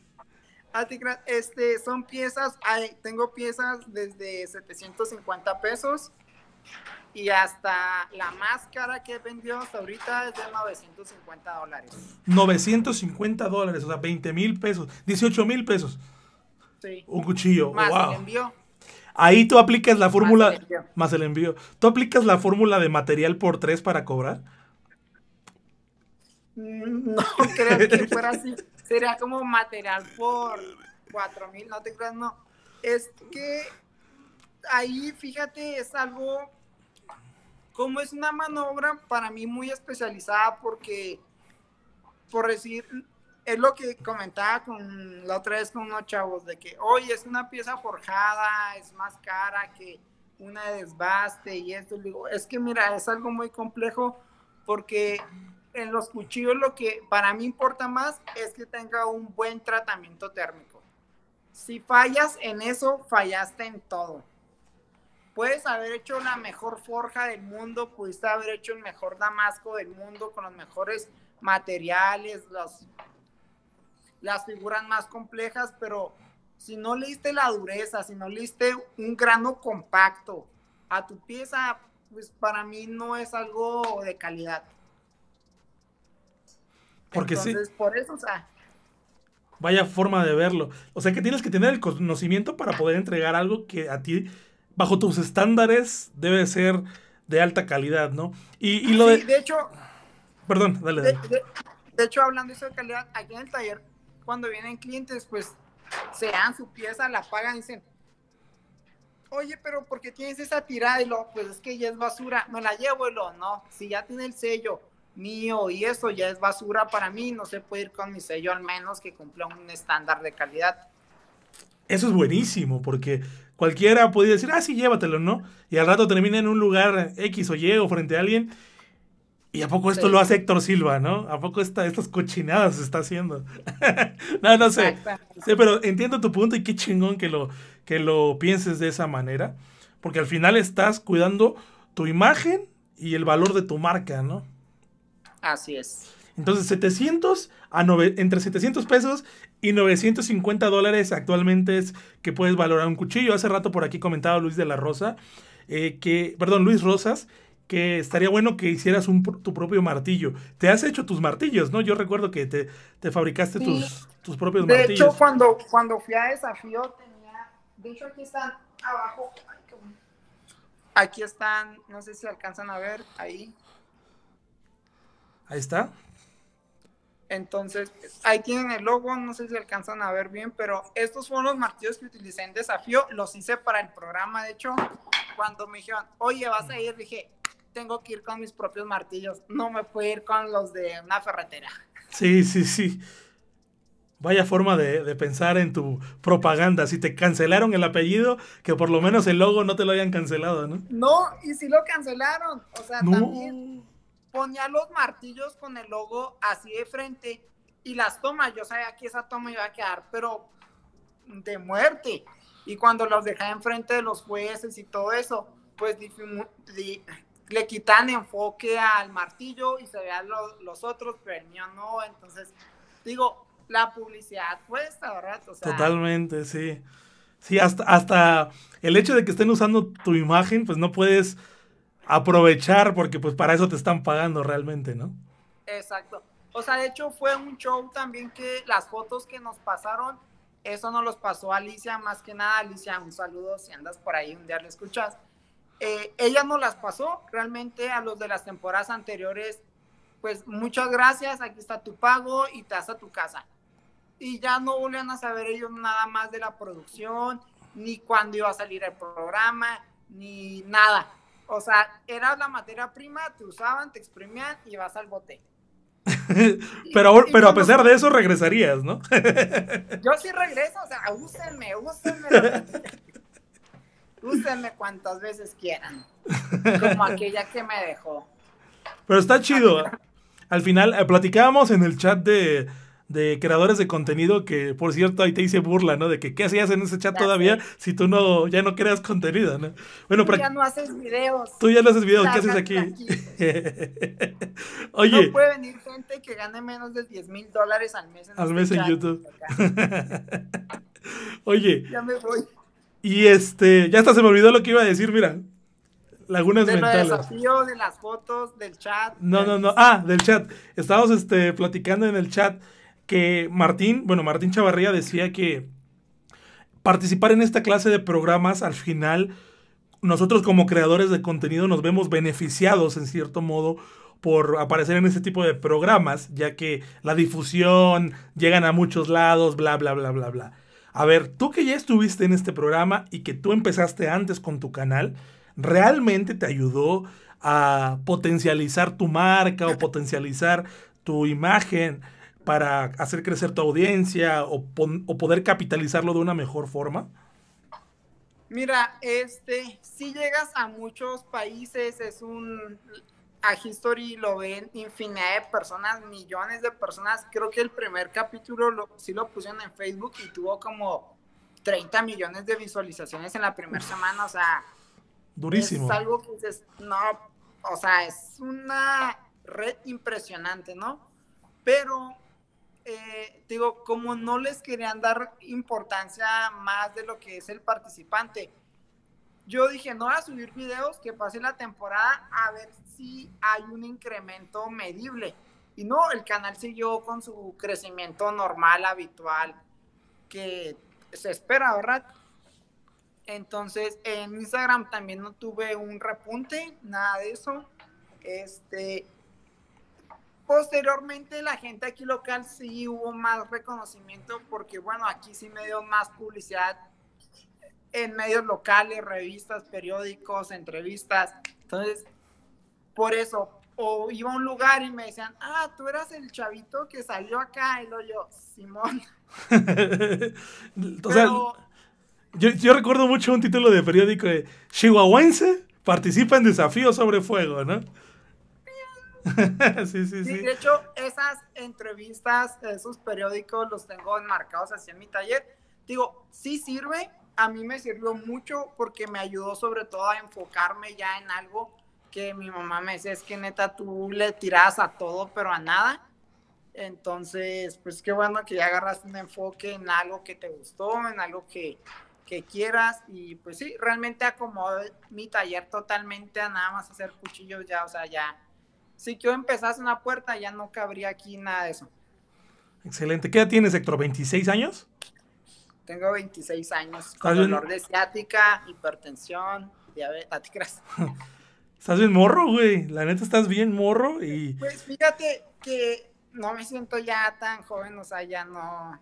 S2: Son piezas, tengo piezas desde 750 pesos y hasta la más cara que he vendido hasta ahorita es de $950.
S1: $950, o sea, 20,000 pesos, 18,000 pesos.
S2: Sí.
S1: Un cuchillo,
S2: más
S1: wow.
S2: el envío.
S1: Ahí tú aplicas la fórmula, más el envío. ¿Tú aplicas la fórmula de material por 3 para cobrar?
S2: No creo que fuera así. Sería como material por 4,000, no te creas, no. Es que ahí, fíjate, es algo, como es una maniobra para mí muy especializada porque, por decir, es lo que comentaba la otra vez con unos chavos, de que, oye, es una pieza forjada, es más cara que una de desbaste y esto. Digo, es que mira, es algo muy complejo porque en los cuchillos lo que para mí importa más es que tenga un buen tratamiento térmico. Si fallas en eso, fallaste en todo. Puedes haber hecho la mejor forja del mundo, pudiste haber hecho el mejor damasco del mundo con los mejores materiales, las figuras más complejas, pero si no le diste la dureza, si no le diste un grano compacto a tu pieza, pues para mí no es algo de calidad.
S1: Porque
S2: Entonces,
S1: sí,
S2: por eso, o sea,
S1: vaya forma de verlo. O sea que tienes que tener el conocimiento para poder entregar algo que a ti, bajo tus estándares, debe ser de alta calidad, ¿no? Y lo
S2: sí,
S1: de...
S2: de hecho,
S1: Perdón, dale,
S2: de,
S1: dale.
S2: de, de hecho, hablando de eso de calidad, aquí en el taller, cuando vienen clientes, pues se dan su pieza, la pagan y dicen, oye, pero ¿por qué tienes esa tirada? Y luego, pues es que ya es basura, me la llevo y luego, no, si ya tiene el sello mío y eso ya es basura para mí, no se puede ir con mi sello al menos que cumpla un estándar de calidad.
S1: Eso es buenísimo, porque cualquiera podría decir, ah, sí, llévatelo, ¿no? Y al rato termina en un lugar X o Y o frente a alguien. ¿Y a poco esto lo
S2: Sí,
S1: hace Héctor Silva, no? ¿A poco estas cochinadas se está haciendo? No, no sé.
S2: exactamente.
S1: Sí, pero entiendo tu punto y qué chingón que lo pienses de esa manera. Porque al final estás cuidando tu imagen y el valor de tu marca, ¿no?
S2: Así es.
S1: Entonces, entre 700 pesos y $950 actualmente es que puedes valorar un cuchillo. Hace rato por aquí comentaba Luis de la Rosa, Luis Rosas, que estaría bueno que hicieras tu propio martillo. Te has hecho tus martillos, ¿no? Yo recuerdo que te fabricaste
S2: Sí,
S1: tus propios
S2: de hecho,
S1: martillos.
S2: cuando fui a desafío tenía, de hecho aquí están abajo, ay, aquí están, no sé si alcanzan a ver ahí.
S1: Ahí está.
S2: Entonces, ahí tienen el logo, no sé si alcanzan a ver bien, pero estos fueron los martillos que utilicé en desafío, los hice para el programa. De hecho, cuando me dijeron, oye, vas a ir, dije, tengo que ir con mis propios martillos, no me puedo ir con los de una ferretera.
S1: Sí, sí, sí. Vaya forma de pensar en tu propaganda. Si te cancelaron el apellido, que por lo menos el logo no te lo hayan cancelado, ¿no?
S2: No, y sí lo cancelaron, o sea, también
S1: No.
S2: ponía los martillos con el logo así de frente y las tomas, yo sabía que esa toma iba a quedar, pero de muerte. Y cuando los dejaba enfrente de los jueces y todo eso, pues le quitan enfoque al martillo y se vean los otros, pero el mío no. Entonces, digo, la publicidad cuesta, ¿verdad? O sea,
S1: Totalmente, sí. Sí, hasta el hecho de que estén usando tu imagen, pues no puedes aprovechar porque pues para eso te están pagando realmente, ¿no?
S2: exacto. O sea, de hecho fue un show también que las fotos que nos pasaron, eso nos los pasó Alicia, más que nada. Alicia, un saludo si andas por ahí, un día le escuchas. Ella nos las pasó realmente a los de las temporadas anteriores. Pues muchas gracias, aquí está tu pago y te vas a tu casa. Y ya no volvían a saber ellos nada más de la producción, ni cuándo iba a salir el programa, ni nada. O sea, era la materia prima, te usaban, te exprimían y vas al bote. Y
S1: Pero a
S2: cuando
S1: pesar de eso regresarías, ¿no?
S2: yo sí regreso, o sea, úsenme lo que úsenme cuantas veces quieran. Como aquella que me dejó.
S1: Pero está chido. Al final, platicábamos en el chat de creadores de contenido que, por cierto, ahí te hice burla, ¿no? De que qué hacías en ese chat
S2: Ya
S1: todavía
S2: sé.
S1: si tú ya no creas contenido, ¿no? Bueno,
S2: Tú ya no haces videos.
S1: tú ya no haces videos, ¿qué haces
S2: Lárgate de
S1: aquí?
S2: aquí. No
S1: Oye,
S2: puede venir gente que gane menos de $10,000 al mes en
S1: al
S2: este
S1: mes en
S2: chat.
S1: YouTube. Oye,
S2: Ya me voy.
S1: y ya hasta se me olvidó lo que iba a decir, mira. Lagunas
S2: De lo de
S1: mentales.
S2: desafío, de las fotos, del chat,
S1: No, no, no. Del chat. Estábamos platicando en el chat que Martín Chavarría decía que participar en esta clase de programas al final nosotros como creadores de contenido nos vemos beneficiados en cierto modo por aparecer en este tipo de programas, ya que la difusión llegan a muchos lados, bla, bla, bla, bla, bla. A ver, tú que ya estuviste en este programa y que tú empezaste antes con tu canal, ¿realmente te ayudó a potencializar tu marca o potencializar tu imagen para hacer crecer tu audiencia o poder capitalizarlo de una mejor forma?
S2: Mira, si llegas a muchos países, a History lo ven infinidad de personas, millones de personas. Creo que el primer capítulo sí lo pusieron en Facebook y tuvo como 30 millones de visualizaciones en la primera semana. O sea, es
S1: Durísimo.
S2: algo que dices, no, o sea, es una red impresionante, ¿no? Pero digo, como no les querían dar importancia más de lo que es el participante, yo dije, no voy a subir videos, que pase la temporada a ver si hay un incremento medible. Y no, el canal siguió con su crecimiento normal, habitual, que se espera, ¿verdad? Entonces, en Instagram también no tuve un repunte, nada de eso. Posteriormente, la gente aquí local sí hubo más reconocimiento porque, bueno, aquí sí me dio más publicidad en medios locales, revistas, periódicos, entrevistas. Entonces, por eso, o iba a un lugar y me decían, tú eras el chavito que salió acá, y lo yo, Simón.
S1: O sea,
S2: Pero
S1: yo recuerdo mucho un título de periódico de Chihuahuense participa en desafío sobre fuego, ¿no? Sí, sí,
S2: sí,
S1: sí.
S2: de hecho, esas entrevistas, esos periódicos los tengo enmarcados así en mi taller. Digo, sí sirve, a mí me sirvió mucho porque me ayudó sobre todo a enfocarme ya en algo que mi mamá me decía, es que neta tú le tiras a todo pero a nada. Entonces, pues qué bueno que ya agarras un enfoque en algo que te gustó, en algo que quieras, y pues sí, realmente acomodé mi taller totalmente a nada más hacer cuchillos ya, o sea, ya, si yo empezase una puerta ya no cabría aquí nada de eso.
S1: Excelente. ¿Qué edad tienes, Héctor? ¿26 años?
S2: Tengo 26 años con
S1: ¿Estás bien,
S2: dolor de ciática, hipertensión, diabetes.
S1: estás bien morro, güey? La neta estás bien morro y...
S2: Pues fíjate que no me siento ya tan joven, o sea, ya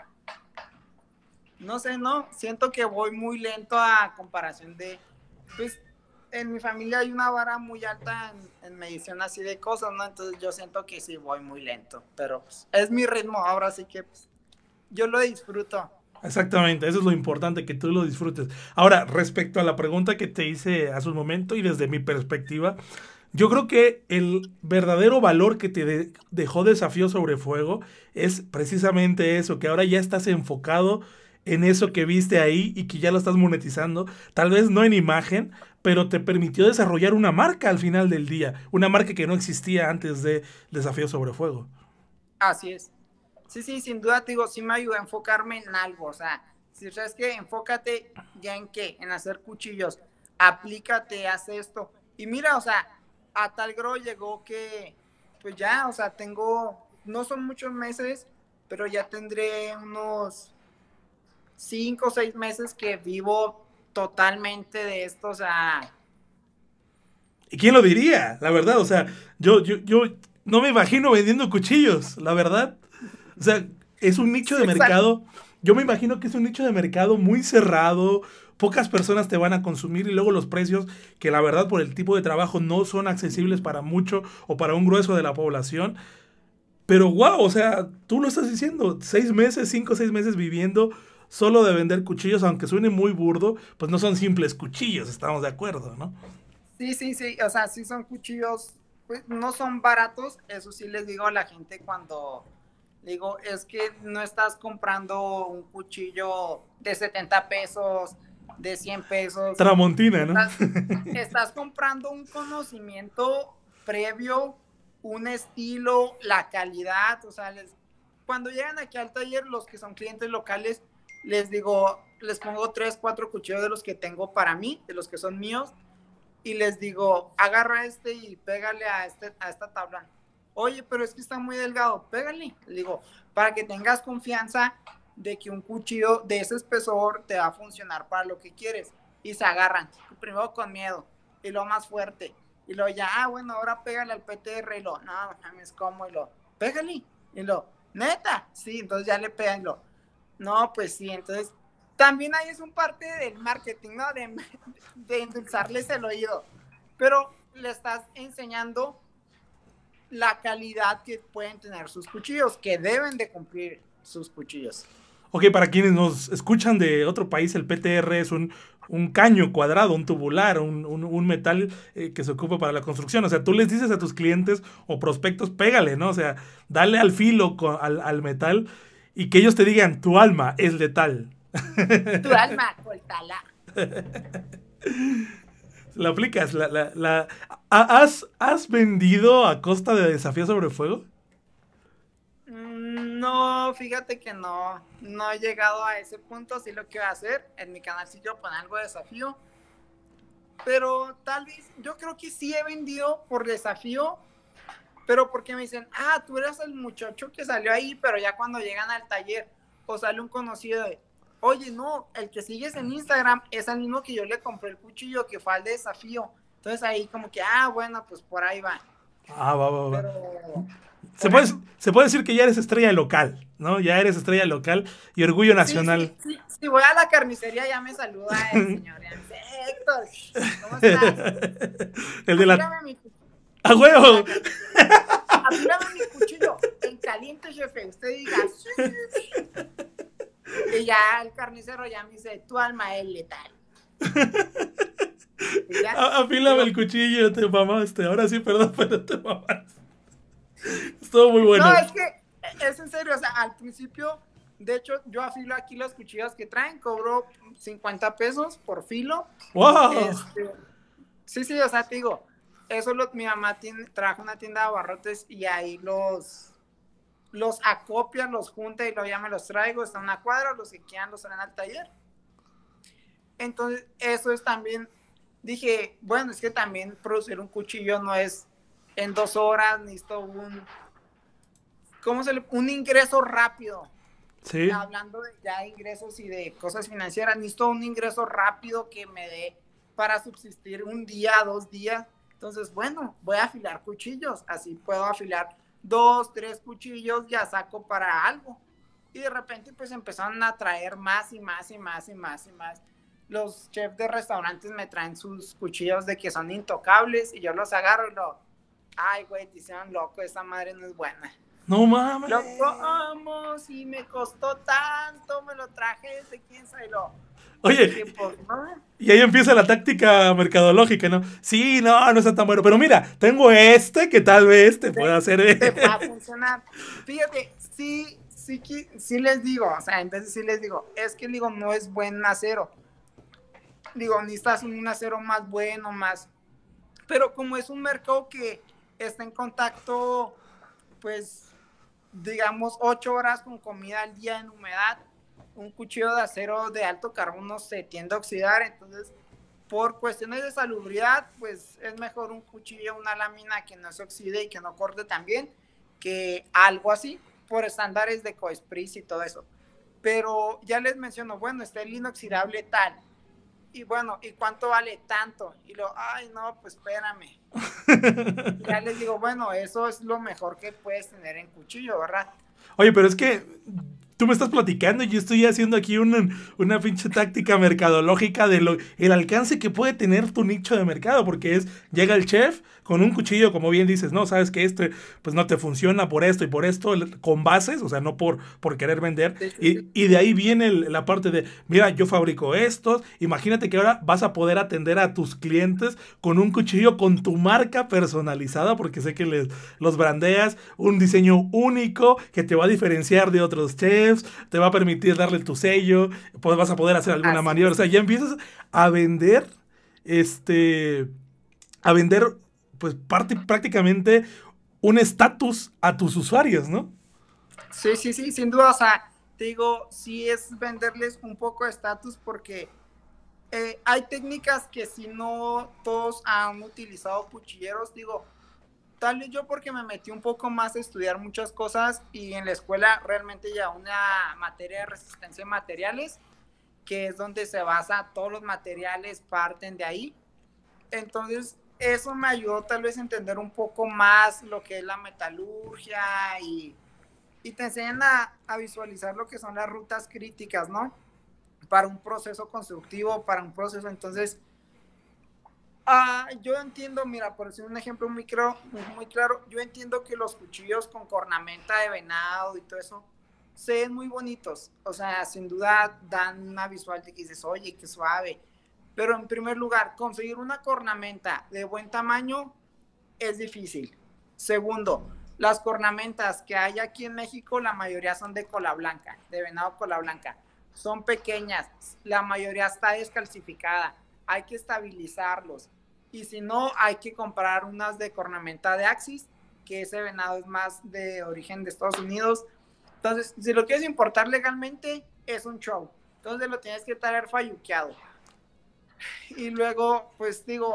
S2: no sé, no, siento que voy muy lento a comparación de, pues, en mi familia hay una vara muy alta en medición así de cosas, ¿no? Entonces yo siento que sí voy muy lento, pero pues, es mi ritmo ahora, así que pues, yo lo disfruto.
S1: Exactamente, eso es lo importante, que tú lo disfrutes. Ahora, respecto a la pregunta que te hice hace un momento y desde mi perspectiva, yo creo que el verdadero valor que te dejó Desafío sobre Fuego es precisamente eso, que ahora ya estás enfocado en eso que viste ahí y que ya lo estás monetizando, tal vez no en imagen, pero te permitió desarrollar una marca al final del día, una marca que no existía antes de Desafío sobre Fuego.
S2: Así es. Sí, sí, sin duda te digo, sí me ayuda a enfocarme en algo, o sea, si sabes que enfócate ya en qué, en hacer cuchillos, aplícate, haz esto. Y mira, o sea, a tal grado llegó que, pues ya, o sea, no son muchos meses, pero ya tendré unos 5 o 6 meses que vivo totalmente de esto, o sea,
S1: ¿Y quién lo diría? La verdad, o sea, yo no me imagino vendiendo cuchillos, la verdad. O sea, es un nicho
S2: sí,
S1: de
S2: exacto.
S1: mercado. Yo me imagino que es un nicho de mercado muy cerrado. Pocas personas te van a consumir y luego los precios, que la verdad por el tipo de trabajo no son accesibles para mucho o para un grueso de la población. Pero wow, o sea, tú lo estás diciendo, 6 meses, 5 o 6 meses viviendo solo de vender cuchillos, aunque suene muy burdo, pues no son simples cuchillos, estamos de acuerdo, ¿no?
S2: Sí, sí, sí, o sea, sí son cuchillos, pues no son baratos, eso sí les digo a la gente cuando digo, es que no estás comprando un cuchillo de 70 pesos, de 100 pesos,
S1: Tramontina, ¿no?
S2: estás, estás comprando un conocimiento previo, un estilo, la calidad, o sea, cuando llegan aquí al taller, los que son clientes locales, les digo, les pongo 3, 4 cuchillos de los que tengo para mí, de los que son míos, y les digo, agarra este y pégale a esta tabla. Oye, pero es que está muy delgado, pégale. Le digo, para que tengas confianza de que un cuchillo de ese espesor te va a funcionar para lo que quieres. Y se agarran, primero con miedo, y luego más fuerte. Y luego ya, bueno, ahora pégale al PTR. Y luego, no, mames, ¿cómo? Y luego, pégale. Y luego, neta, sí, entonces ya le pegan. Y luego, no, pues sí, entonces también ahí es un parte del marketing, ¿no? De endulzarles el oído. Pero le estás enseñando la calidad que pueden tener sus cuchillos, que deben de cumplir sus cuchillos.
S1: Ok, para quienes nos escuchan de otro país, el PTR es un caño cuadrado, un tubular, un metal que se ocupa para la construcción. O sea, tú les dices a tus clientes o prospectos, pégale, ¿no? O sea, dale al filo al metal y que ellos te digan, tu alma es letal.
S2: Tu alma, cortala.
S1: ¿La aplicas? ¿Has vendido a costa de Desafío sobre Fuego?
S2: No, fíjate que no he llegado a ese punto. Sí lo que voy a hacer en mi canal, sí yo poner algo de desafío, pero tal vez, yo creo que sí he vendido por desafío, pero porque me dicen, tú eres el muchacho que salió ahí, pero ya cuando llegan al taller, o sale un conocido de, oye, no, el que sigues en Instagram es el mismo que yo le compré el cuchillo que fue al desafío. Entonces ahí como que, bueno, pues por ahí va.
S1: Va.
S2: Pero...
S1: Se puede decir que ya eres estrella local, ¿no? Ya eres estrella local y orgullo nacional.
S2: Sí, voy a la carnicería, ya me saluda el señor. Ya me dice, Héctor, ¿cómo estás?
S1: El de la...
S2: Mi cuchillo.
S1: ¡A huevo!
S2: Afírame mi cuchillo en caliente, jefe. Usted diga, sí. Y ya el carnicero ya me dice, tu alma es letal.
S1: Afílame el cuchillo, te mamaste. Ahora sí, perdón, pero te mamaste. Estuvo muy bueno.
S2: No, es que es en serio, o sea, al principio, de hecho, yo afilo aquí los cuchillos que traen, cobro 50 pesos por filo.
S1: ¡Wow!
S2: Sí, o sea, te digo, eso mi mamá trabaja en una tienda de abarrotes y ahí los acopia, los junta y luego ya me los traigo, está en una cuadra, los que quieran los traen al taller. Entonces, eso es también, dije, bueno, es que también producir un cuchillo no es en 2 horas, necesito un ingreso rápido.
S1: Sí.
S2: Hablando ya de ingresos y de cosas financieras, necesito un ingreso rápido que me dé para subsistir un día, 2 días. Entonces, bueno, voy a afilar cuchillos, así puedo afilar 2, 3 cuchillos, ya saco para algo. Y de repente pues empezaron a traer más y más. Los chefs de restaurantes me traen sus cuchillos de que son intocables y yo los agarro y ay, güey, te hicieron loco, esa madre no es buena.
S1: No mames.
S2: Loco, vamos, y me costó tanto, me lo traje desde quién sabe
S1: Oye, y ahí empieza la táctica mercadológica, ¿no? Sí, no está tan bueno, pero mira, tengo que tal vez te pueda hacer...
S2: Te va a funcionar. Fíjate, sí les digo, o sea, entonces sí les digo, es que digo, no es buen acero. Digo, necesitas un acero más bueno, pero como es un mercado que está en contacto, pues, digamos, 8 horas con comida al día en humedad, un cuchillo de acero de alto carbono se tiende a oxidar, entonces, por cuestiones de salubridad, pues, es mejor un cuchillo, una lámina que no se oxide y que no corte tan bien, que algo así, por estándares de Coespris y todo eso. Pero ya les menciono, bueno, está el inoxidable tal, y bueno, ¿y cuánto vale? Tanto. Y ay, no, pues espérame. Ya les digo, bueno, eso es lo mejor que puedes tener en cuchillo, ¿verdad?
S1: Oye, pero es que tú me estás platicando y yo estoy haciendo aquí una pinche táctica mercadológica de el alcance que puede tener tu nicho de mercado, porque llega el chef con un cuchillo, como bien dices, no, sabes que pues no te funciona por esto y por esto, con bases, o sea, no por querer vender, y de ahí viene la parte de, mira, yo fabrico estos, imagínate que ahora vas a poder atender a tus clientes con un cuchillo con tu marca personalizada, porque sé que los brandeas, un diseño único que te va a diferenciar de otros chefs, te va a permitir darle tu sello, pues vas a poder hacer alguna maniobra, o sea, ya empiezas a vender, pues prácticamente un estatus a tus usuarios, ¿no?
S2: Sí, sin duda, o sea, te digo, sí es venderles un poco de estatus porque hay técnicas que si no todos han utilizado cuchilleros, digo, tal vez yo porque me metí un poco más a estudiar muchas cosas y en la escuela realmente ya una materia de resistencia de materiales, que es donde se basa, todos los materiales parten de ahí. Entonces, eso me ayudó tal vez a entender un poco más lo que es la metalurgia y te enseñan a visualizar lo que son las rutas críticas, ¿no? para un proceso constructivo, para un proceso. Entonces, yo entiendo, mira, por decir un ejemplo muy claro, yo entiendo que los cuchillos con cornamenta de venado y todo eso se ven muy bonitos. O sea, sin duda dan una visual de que dices, oye, qué suave. Pero en primer lugar, conseguir una cornamenta de buen tamaño es difícil. Segundo, las cornamentas que hay aquí en México, la mayoría son de cola blanca, de venado cola blanca. Son pequeñas, la mayoría está descalcificada, hay que estabilizarlos. Y si no, hay que comprar unas de cornamenta de Axis, que ese venado es más de origen de Estados Unidos. Entonces, si lo quieres importar legalmente, es un show. Entonces lo tienes que traer falluqueado. Y luego, pues digo,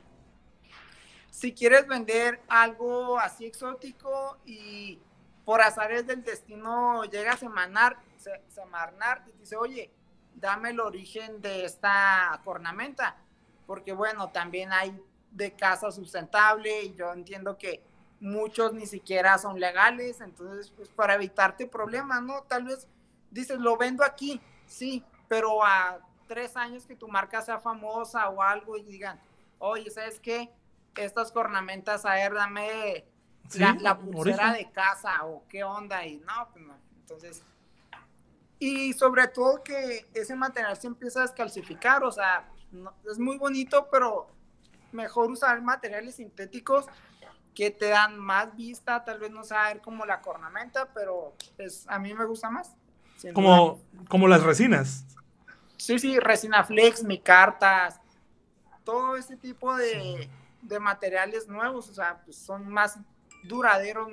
S2: si quieres vender algo así exótico y por azares del destino llega a semarnar y te dice, oye, dame el origen de esta cornamenta, porque bueno, también hay de caza sustentable y yo entiendo que muchos ni siquiera son legales, entonces pues para evitarte problemas, ¿no? Tal vez dices, lo vendo aquí, sí, pero a 3 años que tu marca sea famosa o algo y digan, oye, ¿sabes qué? Estas cornamentas, a ver, dame
S1: ¿Sí?
S2: la pulsera de casa o qué onda, y no, pues no. Entonces, y sobre todo que ese material se empieza a descalcificar, o sea, no, es muy bonito, pero mejor usar materiales sintéticos que te dan más vista, tal vez no saber como la cornamenta, pero pues a mí me gusta más.
S1: Como las resinas.
S2: Sí, resina flex, micartas, todo ese tipo de materiales nuevos, o sea, pues son más duraderos,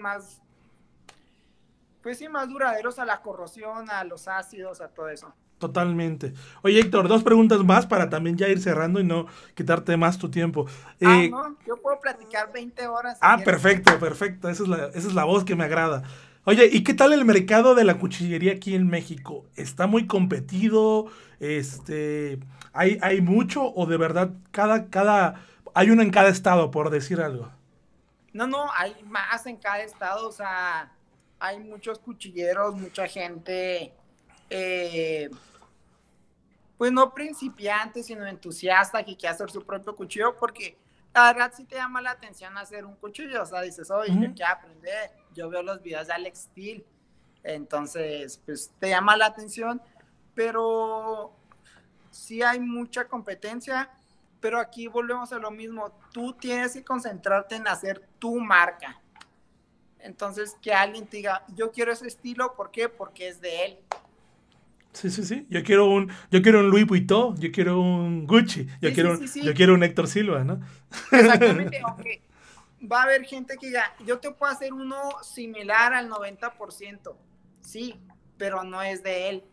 S2: más duraderos a la corrosión, a los ácidos, a todo eso.
S1: Totalmente. Oye, Héctor, 2 preguntas más para también ya ir cerrando y no quitarte más tu tiempo.
S2: No, yo puedo platicar 20 horas si quieres.
S1: Perfecto. Esa es la voz que me agrada. Oye, ¿y qué tal el mercado de la cuchillería aquí en México? ¿Está muy competido? ¿Hay mucho o de verdad hay uno en cada estado, por decir algo?
S2: No, hay más en cada estado, o sea, hay muchos cuchilleros, mucha gente, pues no principiante, sino entusiasta que quiere hacer su propio cuchillo, porque la verdad sí te llama la atención hacer un cuchillo, o sea, dices, oye, yo quiero aprender, yo veo los videos de Alex Steel, entonces, pues te llama la atención, pero sí hay mucha competencia, pero aquí volvemos a lo mismo, tú tienes que concentrarte en hacer tu marca. Entonces, que alguien te diga, yo quiero ese estilo, ¿por qué? Porque es de él.
S1: Sí. Yo quiero un Louis Vuitton, yo quiero un Gucci, yo
S2: Sí.
S1: quiero un Héctor Silva, ¿no?
S2: Exactamente, aunque va a haber gente que diga, yo te puedo hacer uno similar al 90%, sí, pero no es de él.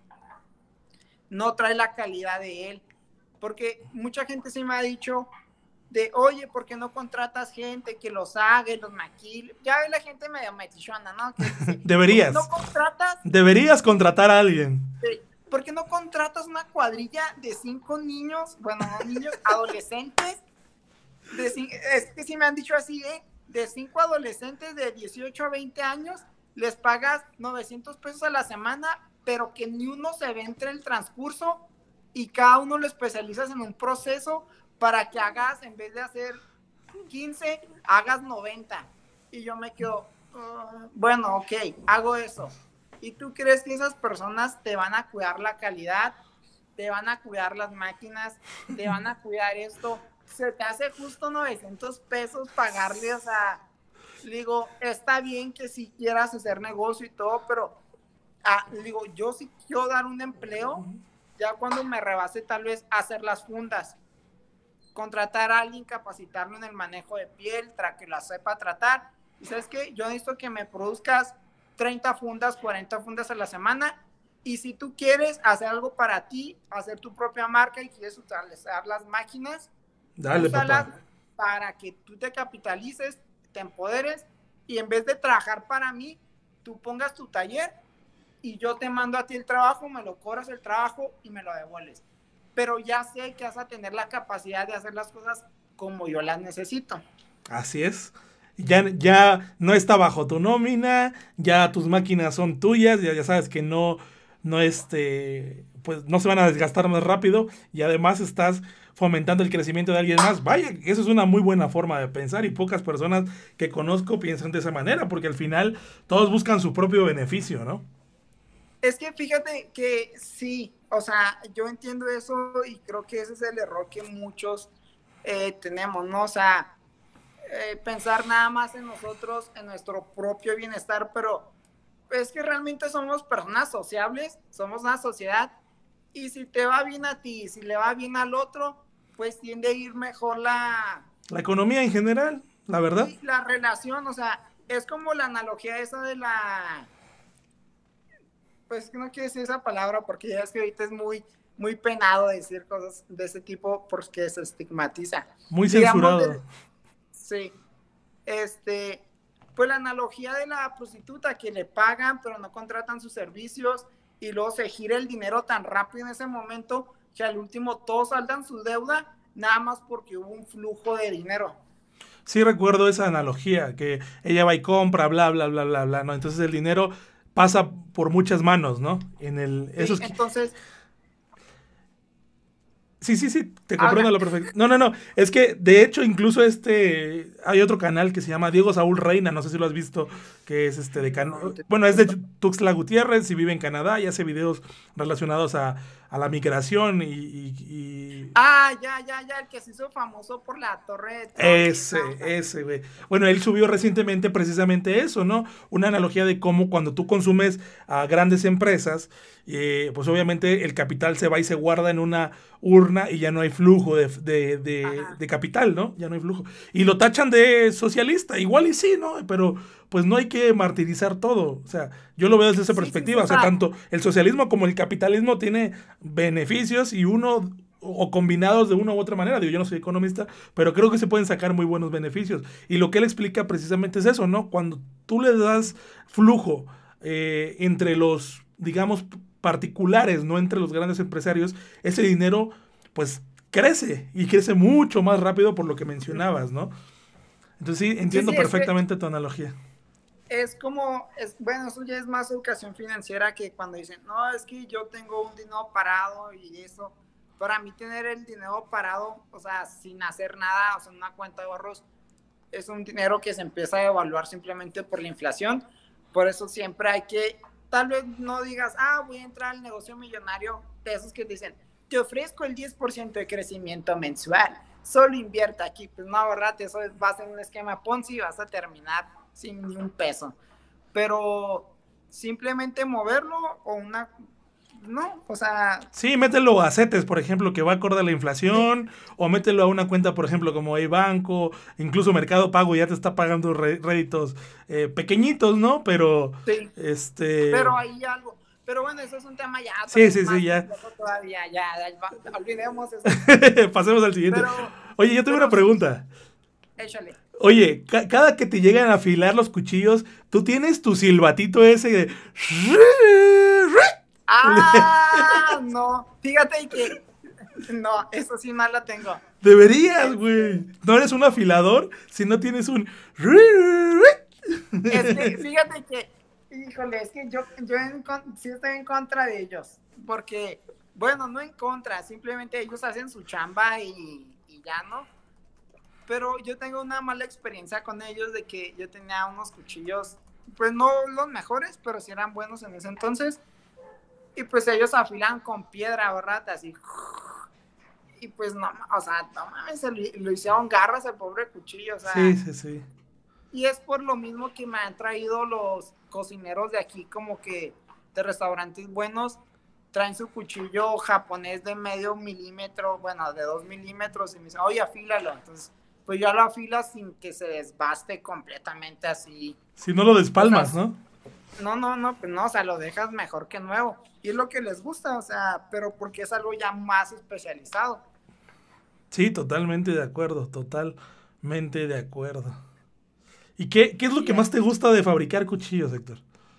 S2: No trae la calidad de él. Porque mucha gente sí me ha dicho de, oye, ¿por qué no contratas gente que los haga y los maquille? Ya ve la gente medio metichona, ¿no? Que dice,
S1: Deberías.
S2: ¿por qué no contratas?
S1: Deberías contratar a alguien.
S2: ¿Por qué no contratas una cuadrilla de 5 niños, bueno, no niños, adolescentes? Es que sí me han dicho así, de 5 adolescentes de 18 a 20 años, les pagas 900 pesos a la semana, pero que ni uno se ve entre el transcurso y cada uno lo especializas en un proceso para que hagas, en vez de hacer 15, hagas 90. Y yo me quedo, bueno, ok, hago eso. ¿Y tú crees que esas personas te van a cuidar la calidad? ¿Te van a cuidar las máquinas? ¿Te van a cuidar esto? ¿Se te hace justo 900 pesos pagarle? O sea, digo, está bien que si quieras hacer negocio y todo, pero digo, yo sí quiero dar un empleo, ya cuando me rebase tal vez hacer las fundas, contratar a alguien, capacitarlo en el manejo de piel, que la sepa tratar. Y ¿sabes qué? Yo necesito que me produzcas 30 fundas, 40 fundas a la semana. Y si tú quieres hacer algo para ti, hacer tu propia marca y quieres utilizar las máquinas,
S1: dale,
S2: úsalas
S1: papá,
S2: para que tú te capitalices, te empoderes y en vez de trabajar para mí, tú pongas tu taller y yo te mando a ti el trabajo, me lo cobras el trabajo y me lo devuelves. Pero ya sé que vas a tener la capacidad de hacer las cosas como yo las necesito.
S1: Así es. Ya no está bajo tu nómina, ya tus máquinas son tuyas, ya sabes que no pues no se van a desgastar más rápido y además estás fomentando el crecimiento de alguien más. Vaya, eso es una muy buena forma de pensar y pocas personas que conozco piensan de esa manera, porque al final todos buscan su propio beneficio, ¿no?
S2: Es que fíjate que sí, o sea, yo entiendo eso y creo que ese es el error que muchos tenemos, ¿no? O sea, pensar nada más en nosotros, en nuestro propio bienestar, pero es que realmente somos personas sociables, somos una sociedad, y si te va bien a ti, si le va bien al otro, pues tiende a ir mejor
S1: La economía en general, la verdad.
S2: sí, la relación, o sea, es como la analogía esa de pues no quiero decir esa palabra porque ya es que ahorita es muy penado decir cosas de ese tipo porque se estigmatiza.
S1: Muy
S2: Digamos,
S1: censurado.
S2: sí, pues la analogía de la prostituta que le pagan pero no contratan sus servicios y luego se gira el dinero tan rápido en ese momento que al último todos saldan su deuda nada más porque hubo un flujo de dinero.
S1: Sí recuerdo esa analogía, que ella va y compra, bla, bla, bla, bla, bla, ¿no? Entonces el dinero pasa por muchas manos, ¿no?
S2: Sí, entonces,
S1: Sí, sí, sí, te comprendo a
S2: habla.
S1: la perfección. No, no, no. Es que, de hecho, incluso hay otro canal que se llama Diego Saúl Reina, no sé si lo has visto, que es
S2: No,
S1: bueno, es de Tuxtla Gutiérrez y vive en Canadá y hace videos relacionados a la migración
S2: ya, el que se hizo famoso por la torre de Trump y esa onda.
S1: ese, güey. Bueno, él subió recientemente precisamente eso, ¿no? Una analogía de cómo cuando tú consumes a grandes empresas, pues obviamente el capital se va y se guarda en una urna y ya no hay flujo de capital, ¿no? Ya no hay flujo. Y lo tachan de socialista, igual y sí, ¿no? Pero pues no hay que martirizar todo. O sea, yo lo veo desde esa
S2: Sí, sí, sí,
S1: perspectiva. O sea, tanto el socialismo como el capitalismo tiene beneficios y uno o combinados de una u otra manera. Digo, yo no soy economista, pero creo que se pueden sacar muy buenos beneficios. Y lo que él explica precisamente es eso, ¿no? Cuando tú le das flujo entre los, digamos, particulares, no entre los grandes empresarios, ese dinero, pues, crece y crece mucho más rápido por lo que mencionabas, ¿no? Entonces sí,
S2: sí,
S1: entiendo
S2: sí, es que
S1: perfectamente tu analogía.
S2: es como, bueno, eso ya es más educación financiera que cuando dicen, no, es que yo tengo un dinero parado y eso. Para mí tener el dinero parado, o sea, sin hacer nada, o sea, en una cuenta de ahorros, es un dinero que se empieza a evaluar simplemente por la inflación. Por eso siempre hay que, tal vez no digas, voy a entrar al negocio millonario, de esos que dicen, te ofrezco el 10% de crecimiento mensual, solo invierta aquí. Pues no, ¿verdad? Eso va a ser un esquema Ponzi y vas a terminar sin ni un peso. Pero simplemente moverlo o una, no, o sea,
S1: Sí, mételo a CETES, por ejemplo, que va acorde a la
S2: sí,
S1: inflación, o mételo a una cuenta, por ejemplo, como hay banco, incluso Mercado Pago ya te está pagando réditos pequeñitos, ¿no? Pero,
S2: sí,
S1: este,
S2: pero hay algo. Pero bueno, eso es un tema ya
S1: sí,
S2: también
S1: sí, sí,
S2: más
S1: ya.
S2: complejo todavía, olvidemos eso.
S1: Pasemos al siguiente.
S2: Pero,
S1: Oye, yo tengo una
S2: pero sí,
S1: pregunta.
S2: échale.
S1: Oye, cada que te llegan a afilar los cuchillos, tú tienes tu silbatito ese de...
S2: No, fíjate que, no, eso sí no la tengo.
S1: Deberías,
S2: Este,
S1: güey. No eres un afilador si no tienes un...
S2: es que, fíjate que, híjole, es que yo sí estoy en contra de ellos, porque, bueno, no en contra, simplemente ellos hacen su chamba y ya, ¿no? Pero yo tengo una mala experiencia con ellos de que yo tenía unos cuchillos, pues no los mejores, pero sí eran buenos en ese entonces, y pues ellos afilan con piedra, ¿verdad? Así, y pues no, o sea, no mames, lo hicieron garras el pobre cuchillo, o
S1: Sí,
S2: sea,
S1: sí, sí.
S2: y es por lo mismo que me han traído los cocineros de aquí, como que de restaurantes buenos, traen su cuchillo japonés de medio milímetro, bueno, de 2 milímetros, y me dicen, oye, afílalo. Entonces, pues ya lo afilas sin que se desbaste completamente así.
S1: Si no lo
S2: O sea,
S1: despalmas, ¿no?
S2: no, pues no, o sea, lo dejas mejor que nuevo. Y es lo que les gusta, o sea, pero porque es algo ya más especializado.
S1: Sí, totalmente de acuerdo, totalmente de acuerdo. ¿Y qué es lo
S2: Sí,
S1: que más te gusta de fabricar cuchillos, Héctor?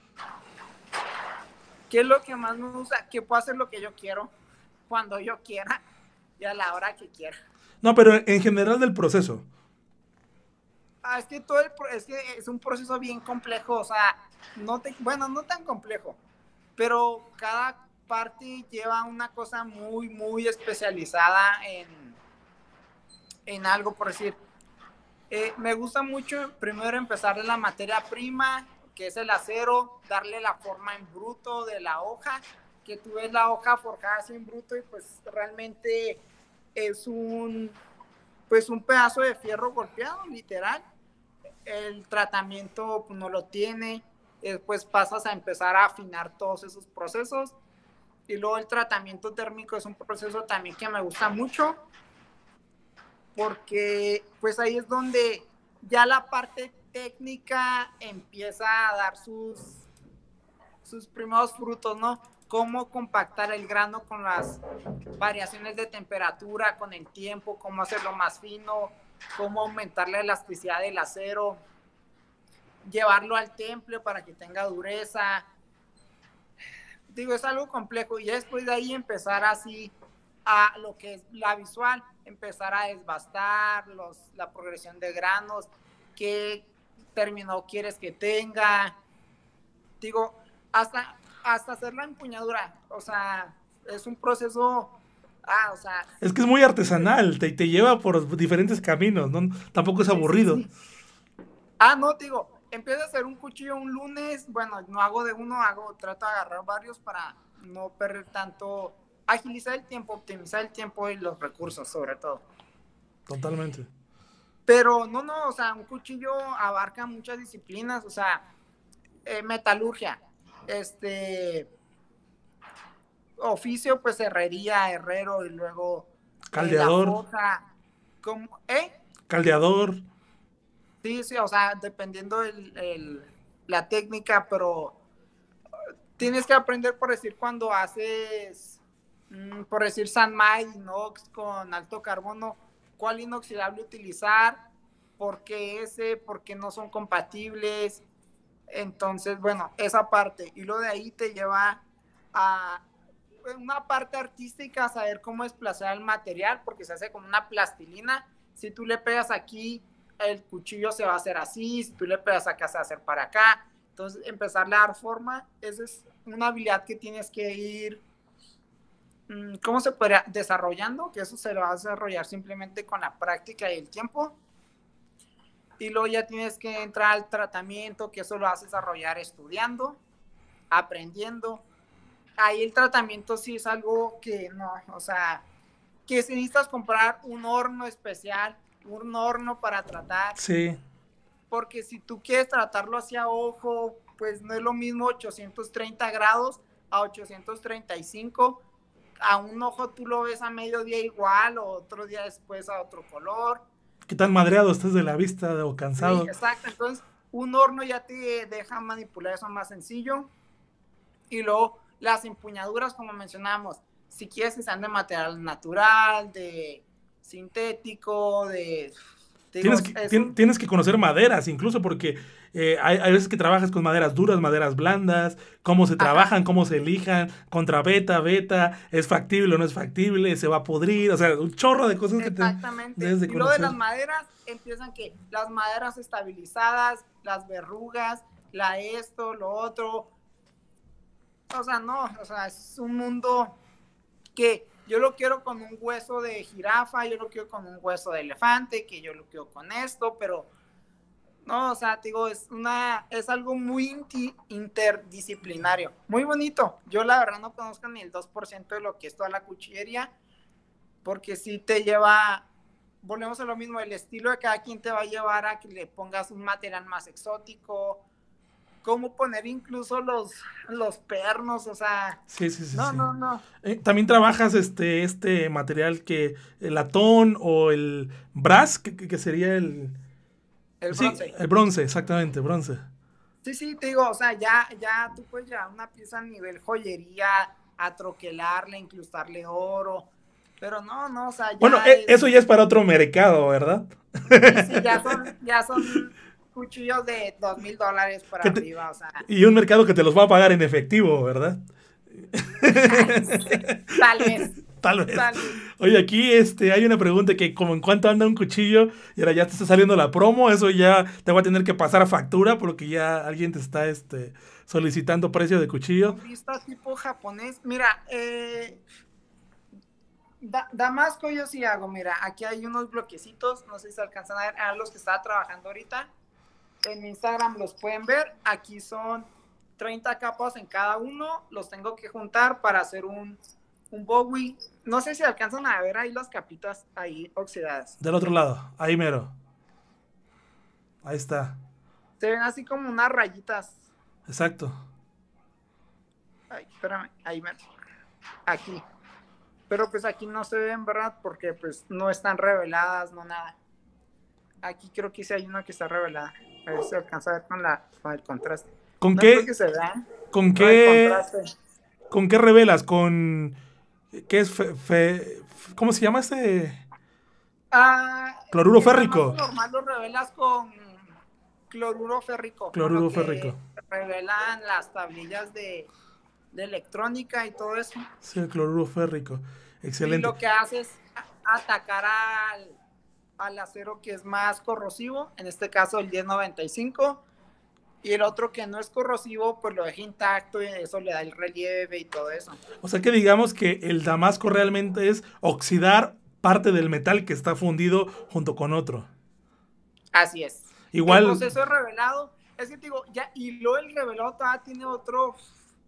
S2: ¿qué es lo que más me gusta? Que puedo hacer lo que yo quiero, cuando yo quiera y a la hora que quiera.
S1: No, pero en general del proceso.
S2: Es que es que es un proceso bien complejo, o sea, bueno, no tan complejo, pero parte lleva una cosa muy, muy especializada en algo, por decir. Me gusta mucho primero empezar de la materia prima, que es el acero, darle la forma en bruto de la hoja, que tú ves la hoja forjada así en bruto y pues realmente es un pedazo de fierro golpeado, literal. El tratamiento pues, no lo tiene, después pasas a empezar a afinar todos esos procesos, y luego el tratamiento térmico es un proceso también que me gusta mucho, porque pues ahí es donde ya la parte técnica empieza a dar sus primeros frutos, ¿no? Cómo compactar el grano con las variaciones de temperatura, con el tiempo, cómo hacerlo más fino, cómo aumentar la elasticidad del acero, llevarlo al temple para que tenga dureza. Digo, es algo complejo, y después de ahí empezar así a lo que es la visual, empezar a desbastar la progresión de granos, qué término quieres que tenga. Digo, hasta hacer la empuñadura, o sea, es un proceso, o sea...
S1: Es que es muy artesanal, te lleva por diferentes caminos, ¿no? Tampoco es aburrido.
S2: Sí. No, digo, empiezo a hacer un cuchillo un lunes, bueno, no hago de uno, trato de agarrar varios para no perder tanto, agilizar el tiempo, optimizar el tiempo y los recursos sobre todo.
S1: Totalmente.
S2: Pero no, o sea, un cuchillo abarca muchas disciplinas, o sea, metalurgia, oficio, pues herrería, herrero, y luego
S1: caldeador.
S2: la forja,
S1: Caldeador.
S2: Sí, o sea, dependiendo la técnica, pero tienes que aprender, por decir, cuando haces, por decir, San May, inox con alto carbono, cuál inoxidable utilizar, por qué no son compatibles. Entonces, bueno, esa parte. Y lo de ahí te lleva a una parte artística, saber cómo desplazar el material, porque se hace con una plastilina. Si tú le pegas aquí, el cuchillo se va a hacer así, si tú le pegas acá, se va a hacer para acá. Entonces, empezarle a dar forma, esa es una habilidad que tienes que ir, ¿cómo se podría? Desarrollando, que eso se lo va a desarrollar simplemente con la práctica y el tiempo. Y luego ya tienes que entrar al tratamiento, que eso lo vas a desarrollar estudiando, aprendiendo. Ahí el tratamiento sí es algo que no, o sea, que si necesitas comprar un horno especial, un horno para tratar.
S1: Sí.
S2: Porque si tú quieres tratarlo hacia ojo, pues no es lo mismo 830 grados a 835. A un ojo tú lo ves a mediodía igual, o otro día después a otro color.
S1: ¿Qué tan madreado estás de la vista o cansado?
S2: Sí, exacto. Entonces, un horno ya te deja manipular eso más sencillo. Y luego, las empuñaduras, como mencionamos, si quieres que sean de material natural, de sintético,
S1: Tienes que conocer maderas, incluso porque hay veces que trabajas con maderas duras, maderas blandas, cómo se trabajan, cómo se elijan, contra beta, es factible o no es factible, se va a podrir, o sea, un chorro de cosas que debes de conocer.
S2: Y luego de las maderas, empiezan que las maderas estabilizadas, las verrugas, lo otro. O sea, no, o sea, es un mundo que yo lo quiero con un hueso de jirafa, yo lo quiero con un hueso de elefante, que yo lo quiero con esto, pero no, o sea, te digo, es algo muy interdisciplinario, muy bonito. Yo la verdad no conozco ni el 2% de lo que es toda la cuchillería, porque sí te lleva, volvemos a lo mismo, el estilo de cada quien te va a llevar a que le pongas un material más exótico, cómo poner incluso los pernos, o sea...
S1: Sí.
S2: No.
S1: También trabajas este material que el latón o el brass, que sería el
S2: bronce.
S1: Sí, el bronce, exactamente, bronce.
S2: Sí, te digo, o sea, ya tú puedes llevar una pieza a nivel joyería, a troquelarle, incrustarle oro, pero no, o sea, ya...
S1: Bueno, eso ya es para otro mercado, ¿verdad?
S2: Sí, ya son cuchillos de $2,000 para arriba, o sea.
S1: Y un mercado que te los va a pagar en efectivo, ¿verdad?
S2: Tal vez.
S1: Tal vez.
S2: Tal vez.
S1: Oye, aquí hay una pregunta que como en cuánto anda un cuchillo y ahora ya te está saliendo la promo, eso ya te va a tener que pasar a factura porque ya alguien te está solicitando precio de cuchillo.
S2: Un vista tipo japonés. Mira, Damasco yo sí hago. Mira, aquí hay unos bloquecitos. No sé si se alcanzan a ver. A los que estaba trabajando ahorita. En Instagram los pueden ver. Aquí son 30 capas en cada uno. Los tengo que juntar para hacer un Bowie. No sé si alcanzan a ver ahí las capitas ahí oxidadas.
S1: Del otro lado, ahí mero. Ahí está.
S2: Se ven así como unas rayitas.
S1: Exacto.
S2: Ay, espérame, ahí me... Aquí. Pero pues aquí no se ven, ¿verdad? Porque pues no están reveladas, no nada. Aquí creo que sí hay una que está revelada. A ver si se alcanza a ver con el contraste.
S1: ¿Con
S2: no
S1: qué?
S2: creo que se vean.
S1: ¿Con
S2: Con el
S1: qué?
S2: contraste.
S1: ¿Con qué revelas? ¿Con qué es ¿cómo se llama cloruro
S2: En
S1: férrico?
S2: Damasco normal lo revelas con cloruro férrico. Con
S1: Cloruro
S2: lo que
S1: férrico.
S2: revelan las tablillas de electrónica y todo eso.
S1: Sí, el cloruro férrico.
S2: Y
S1: Excelente.
S2: lo que hace es atacar al acero que es más corrosivo, en este caso el 1095, y el otro que no es corrosivo, pues lo deja intacto y eso le da el relieve y todo eso.
S1: O sea que digamos que el damasco realmente es oxidar parte del metal que está fundido junto con otro.
S2: Así es.
S1: Igual.
S2: El proceso de revelado, es que te digo, ya, y luego el revelado todavía tiene otro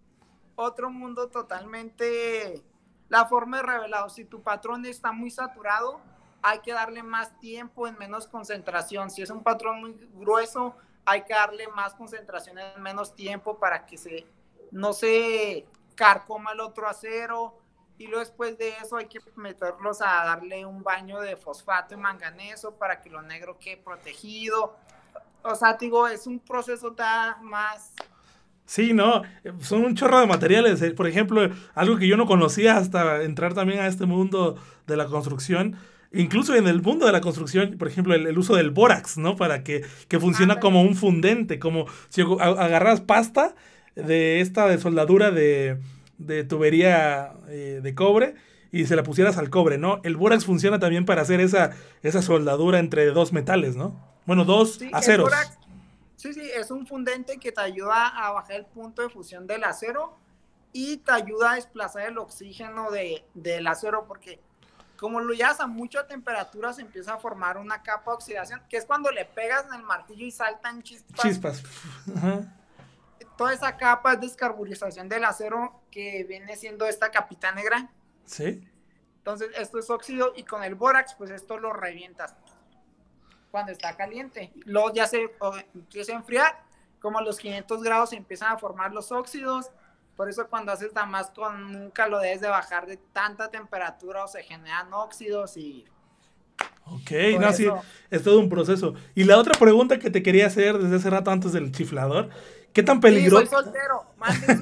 S2: mundo totalmente. La forma de revelado, si tu patrón está muy saturado, hay que darle más tiempo en menos concentración. Si es un patrón muy grueso, hay que darle más concentración en menos tiempo para que no se carcoma el otro acero. Y luego después de eso hay que meterlos a darle un baño de fosfato y manganeso para que lo negro quede protegido. O sea, digo, es un proceso más...
S1: Sí, no, son un chorro de materiales. Por ejemplo, algo que yo no conocía hasta entrar también a este mundo de la construcción. Incluso en el mundo de la construcción, por ejemplo, el uso del bórax, ¿no? Para que funciona como un fundente, como si agarras pasta de soldadura de tubería de cobre y se la pusieras al cobre, ¿no? El bórax funciona también para hacer esa soldadura entre dos metales, ¿no? Bueno, dos aceros.
S2: El bórax, sí, es un fundente que te ayuda a bajar el punto de fusión del acero y te ayuda a desplazar el oxígeno del acero, porque como lo llevas a mucha temperatura se empieza a formar una capa de oxidación, que es cuando le pegas en el martillo y saltan chispas.
S1: Ajá.
S2: Toda esa capa es descarburización del acero que viene siendo esta capita negra.
S1: Sí.
S2: Entonces esto es óxido y con el bórax pues esto lo revientas cuando está caliente. Luego ya se empieza a enfriar, como a los 500 grados se empiezan a formar los óxidos. Por eso cuando haces damasco nunca lo debes de bajar de tanta temperatura o se generan óxidos y...
S1: Ok, no, sí, es todo un proceso. Y la otra pregunta que te quería hacer desde hace rato antes del chiflador, ¿qué tan peligroso?
S2: Sí, soy soltero, manden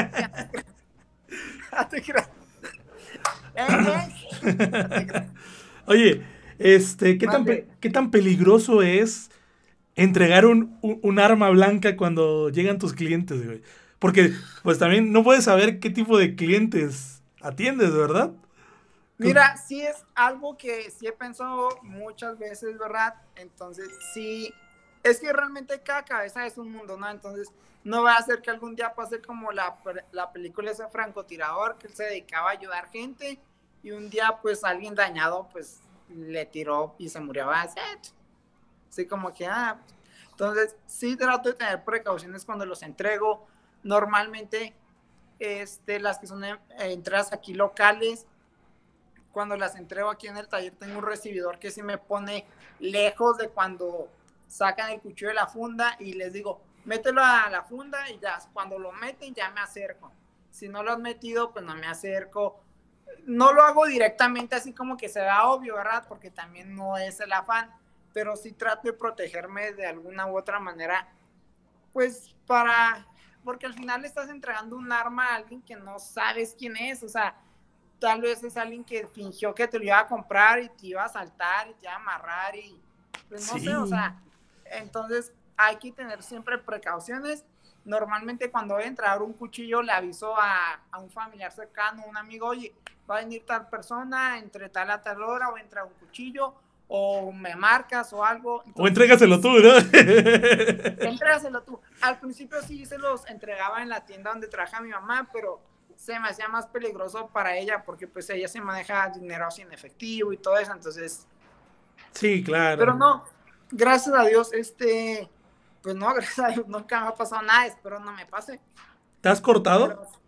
S1: Oye, ¿qué tan peligroso es entregar un arma blanca cuando llegan tus clientes, güey? Porque, pues también no puedes saber qué tipo de clientes atiendes, ¿verdad?
S2: Mira, sí es algo que sí he pensado muchas veces, ¿verdad? Entonces, sí, es que realmente cada cabeza es un mundo, ¿no? Entonces, no va a ser que algún día pase como la película ese francotirador, que él se dedicaba a ayudar gente, y un día, pues, alguien dañado, pues, le tiró y se murió. Así como que, entonces, sí trato de tener precauciones cuando los entrego. Normalmente, las que son entradas aquí locales, cuando las entrego aquí en el taller tengo un recibidor que sí me pone lejos de cuando sacan el cuchillo de la funda y les digo, mételo a la funda y ya, cuando lo meten ya me acerco. Si no lo has metido, pues no me acerco. No lo hago directamente así como que se vea obvio, ¿verdad? Porque también no es el afán, pero sí trato de protegerme de alguna u otra manera, pues porque al final le estás entregando un arma a alguien que no sabes quién es, o sea, tal vez es alguien que fingió que te lo iba a comprar y te iba a asaltar y te iba a amarrar y pues no sé, o sea, entonces hay que tener siempre precauciones. Normalmente cuando voy a entregar un cuchillo le aviso a un familiar cercano, un amigo, oye, va a venir tal persona entre tal a tal hora, o entra un cuchillo, o me marcas o algo. Entonces,
S1: o entrégaselo tú, ¿no?
S2: Entrégaselo tú. Al principio sí se los entregaba en la tienda donde trabaja mi mamá, pero se me hacía más peligroso para ella, porque pues ella se maneja dinero así en efectivo y todo eso, entonces...
S1: Sí, claro.
S2: Pero no, gracias a Dios, pues no, gracias a Dios, nunca me ha pasado nada, espero no me pase.
S1: ¿Te has cortado?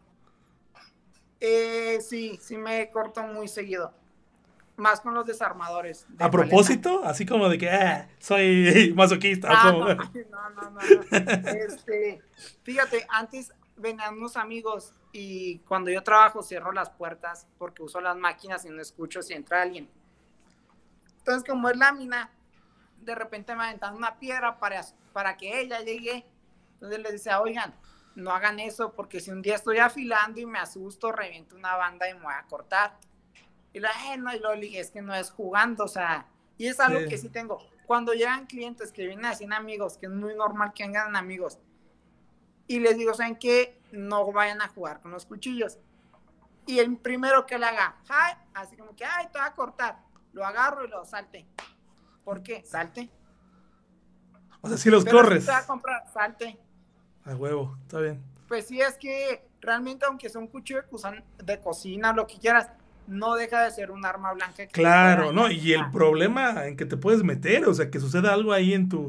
S2: Pero, sí me corto muy seguido. Más con los desarmadores.
S1: ¿A propósito? Paleta. Así como de que soy masoquista.
S2: No. Fíjate, antes venían unos amigos y cuando yo trabajo cierro las puertas porque uso las máquinas y no escucho si entra alguien. Entonces, como es lámina, de repente me aventan una piedra para que ella llegue. Entonces les decía, oigan, no hagan eso porque si un día estoy afilando y me asusto, reviento una banda y me voy a cortar. Y luego le dije, es que no es jugando, o sea, y es algo que sí tengo. Cuando llegan clientes que vienen así en amigos, que es muy normal que vengan amigos, y les digo, ¿saben qué? No vayan a jugar con los cuchillos. Y el primero que le haga, así como que, te va a cortar, lo agarro y lo salte. ¿Por qué? Salte.
S1: O sea, si los corres.
S2: Si te va a comprar, salte.
S1: A huevo, está bien.
S2: Pues sí, es que realmente, aunque sea un cuchillo de cocina, lo que quieras, no deja de ser un arma blanca. Que
S1: claro, ¿no? Y el problema en que te puedes meter, o sea, que suceda algo ahí en tu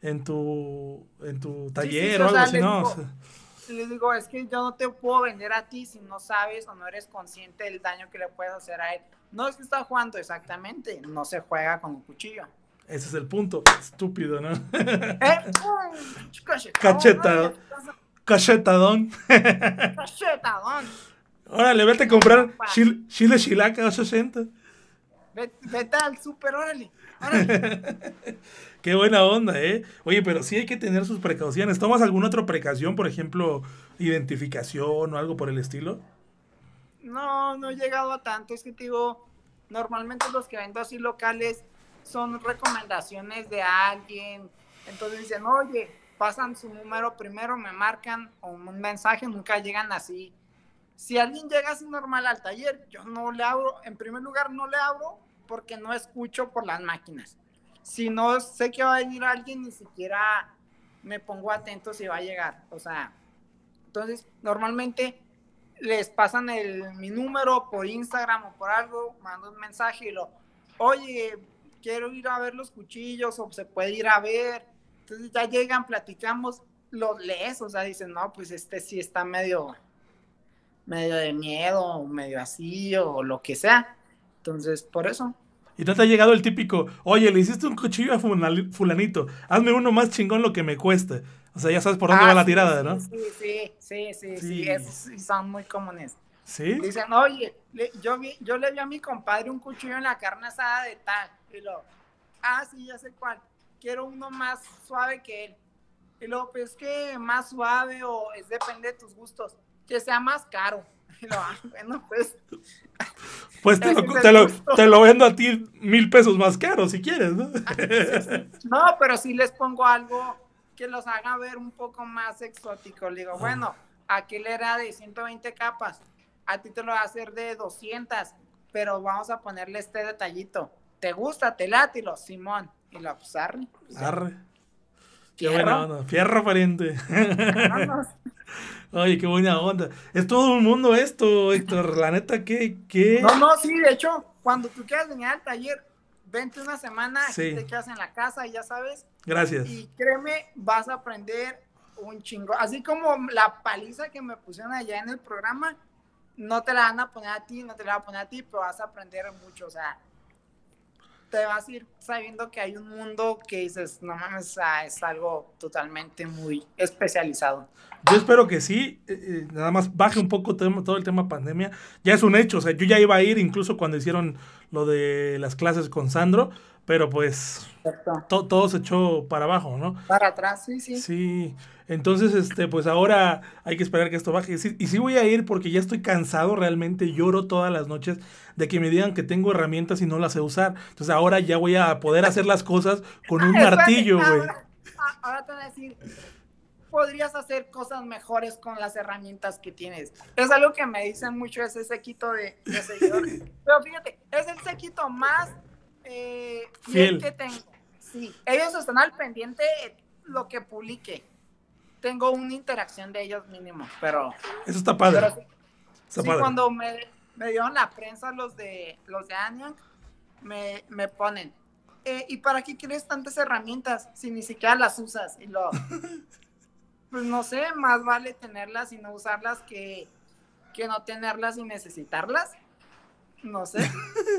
S1: taller o algo así, ¿no?
S2: Les digo, es que yo no te puedo vender a ti si no sabes o no eres consciente del daño que le puedes hacer a él. No es que está jugando exactamente, no se juega con un cuchillo.
S1: Ese es el punto, estúpido, ¿no?
S2: Cachetadón.
S1: Cachetadón. Órale, vete a comprar chile chilaca a 60.
S2: Vete al súper, órale.
S1: Qué buena onda, ¿eh? Oye, pero sí hay que tener sus precauciones. ¿Tomas alguna otra precaución, por ejemplo, identificación o algo por el estilo?
S2: No he llegado a tanto. Es que te digo, normalmente los que vendo así locales son recomendaciones de alguien. Entonces dicen, oye, pasan su número primero, me marcan o un mensaje, nunca llegan así. Si alguien llega así normal al taller, yo no le abro. En primer lugar, no le abro porque no escucho por las máquinas. Si no sé que va a venir alguien, ni siquiera me pongo atento si va a llegar. O sea, entonces, normalmente les pasan mi número por Instagram o por algo, mando un mensaje y oye, quiero ir a ver los cuchillos o se puede ir a ver. Entonces ya llegan, platicamos, los lees, o sea, dicen, no, pues sí está medio de miedo, medio así, o lo que sea. Entonces, por eso.
S1: Y no te ha llegado el típico, oye, le hiciste un cuchillo a fulanito, hazme uno más chingón lo que me cueste. O sea, ya sabes por dónde va la tirada, ¿no?
S2: Sí, esos sí son muy comunes.
S1: ¿Sí?
S2: Dicen, oye, yo le vi a mi compadre un cuchillo en la carne asada de tal, y sí, ya sé cuál, quiero uno más suave que él. Y luego, pues, que más suave depende de tus gustos, que sea más caro. Y bueno, pues.
S1: Pues te lo vendo a ti 1,000 pesos más caro si quieres, ¿no?
S2: No, pero sí les pongo algo que los haga ver un poco más exótico. Le digo, bueno, aquel era de 120 capas, a ti te lo va a hacer de 200, pero vamos a ponerle este detallito. ¿Te gusta? ¿Te late? Simón. Y pues arre.
S1: Arre. Qué buena onda. Fierro, pariente. Oye, qué buena onda. Es todo un mundo esto, Héctor. La neta, ¿qué?
S2: No, sí, de hecho, cuando tú quieras venir al taller, vente una semana, aquí te quedas en la casa y ya sabes.
S1: Gracias.
S2: Y créeme, vas a aprender un chingo. Así como la paliza que me pusieron allá en el programa, no te la van a poner a ti, pero vas a aprender mucho, o sea, te vas a ir sabiendo que hay un mundo que dices, no mames, es algo totalmente muy especializado.
S1: Yo espero que sí, nada más baje un poco todo el tema pandemia. Ya es un hecho, o sea, yo ya iba a ir incluso cuando hicieron lo de las clases con Sandro, pero pues todo se echó para abajo, ¿no?
S2: Para atrás, sí.
S1: Sí, entonces, pues ahora hay que esperar que esto baje. Y sí voy a ir porque ya estoy cansado, realmente lloro todas las noches de que me digan que tengo herramientas y no las sé usar. Entonces ahora ya voy a poder hacer las cosas con un martillo, güey.
S2: Ahora te voy a decir, podrías hacer cosas mejores con las herramientas que tienes. Es algo que me dicen mucho ese séquito de seguidores. Pero fíjate, es el séquito más fiel que tengo. Sí, ellos están al pendiente de lo que publique. Tengo una interacción de ellos mínimo, pero...
S1: Eso está padre.
S2: Pero sí, cuando me dieron la prensa los de Anyang, me ponen, ¿y para qué quieres tantas herramientas si ni siquiera las usas? Y pues no sé, más vale tenerlas y no usarlas que no tenerlas y necesitarlas. No sé.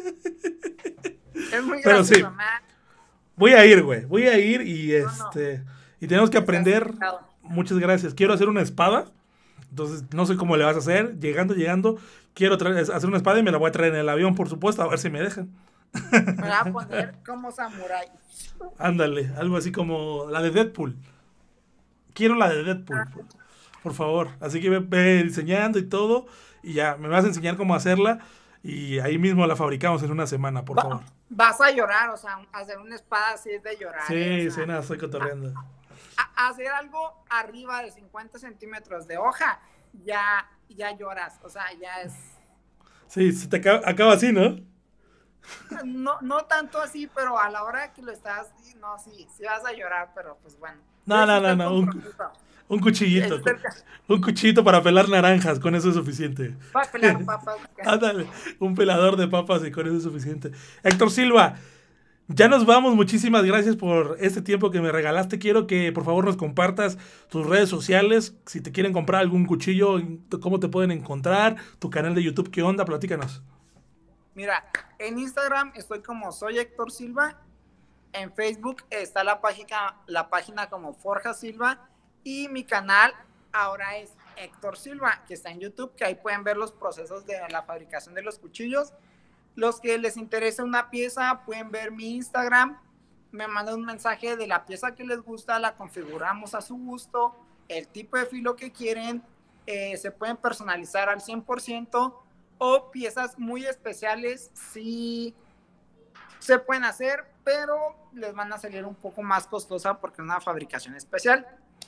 S2: Es muy gracioso,
S1: sí. Voy a ir, güey. Voy a ir y y tenemos que aprender. Muchas gracias. Quiero hacer una espada. Entonces, no sé cómo le vas a hacer. Llegando, quiero hacer una espada y me la voy a traer en el avión, por supuesto, a ver si me dejan.
S2: Me voy a poner como samurái.
S1: Ándale, algo así como la de Deadpool. Quiero la de Deadpool, por favor. Así que ve diseñando y todo. Y ya, me vas a enseñar cómo hacerla. Y ahí mismo la fabricamos en una semana, por favor.
S2: Vas a llorar, o sea, hacer una espada así es de llorar.
S1: Sí, o sea, nada, estoy cotorreando.
S2: Hacer algo arriba de 50 centímetros de hoja, ya lloras, o sea, ya es...
S1: Sí, se te acaba así, ¿no?
S2: No tanto así, pero a la hora que lo estás, no, sí vas a llorar, pero pues bueno.
S1: No, un cuchillito. Un cuchillito para pelar naranjas, con eso es suficiente.
S2: Para pelar papas.
S1: Ándale, un pelador de papas y con eso es suficiente. Héctor Silva, ya nos vamos. Muchísimas gracias por este tiempo que me regalaste. Quiero que por favor nos compartas tus redes sociales. Si te quieren comprar algún cuchillo, cómo te pueden encontrar, tu canal de YouTube, ¿qué onda? Platícanos.
S2: Mira, en Instagram estoy como soy Héctor Silva. En Facebook está la página como Forja Silva. Y mi canal ahora es Héctor Silva, que está en YouTube, que ahí pueden ver los procesos de la fabricación de los cuchillos. Los que les interese una pieza pueden ver mi Instagram, me mandan un mensaje de la pieza que les gusta, la configuramos a su gusto, el tipo de filo que quieren, se pueden personalizar al 100%, o piezas muy especiales sí se pueden hacer, pero les van a salir un poco más costosa porque es una fabricación especial.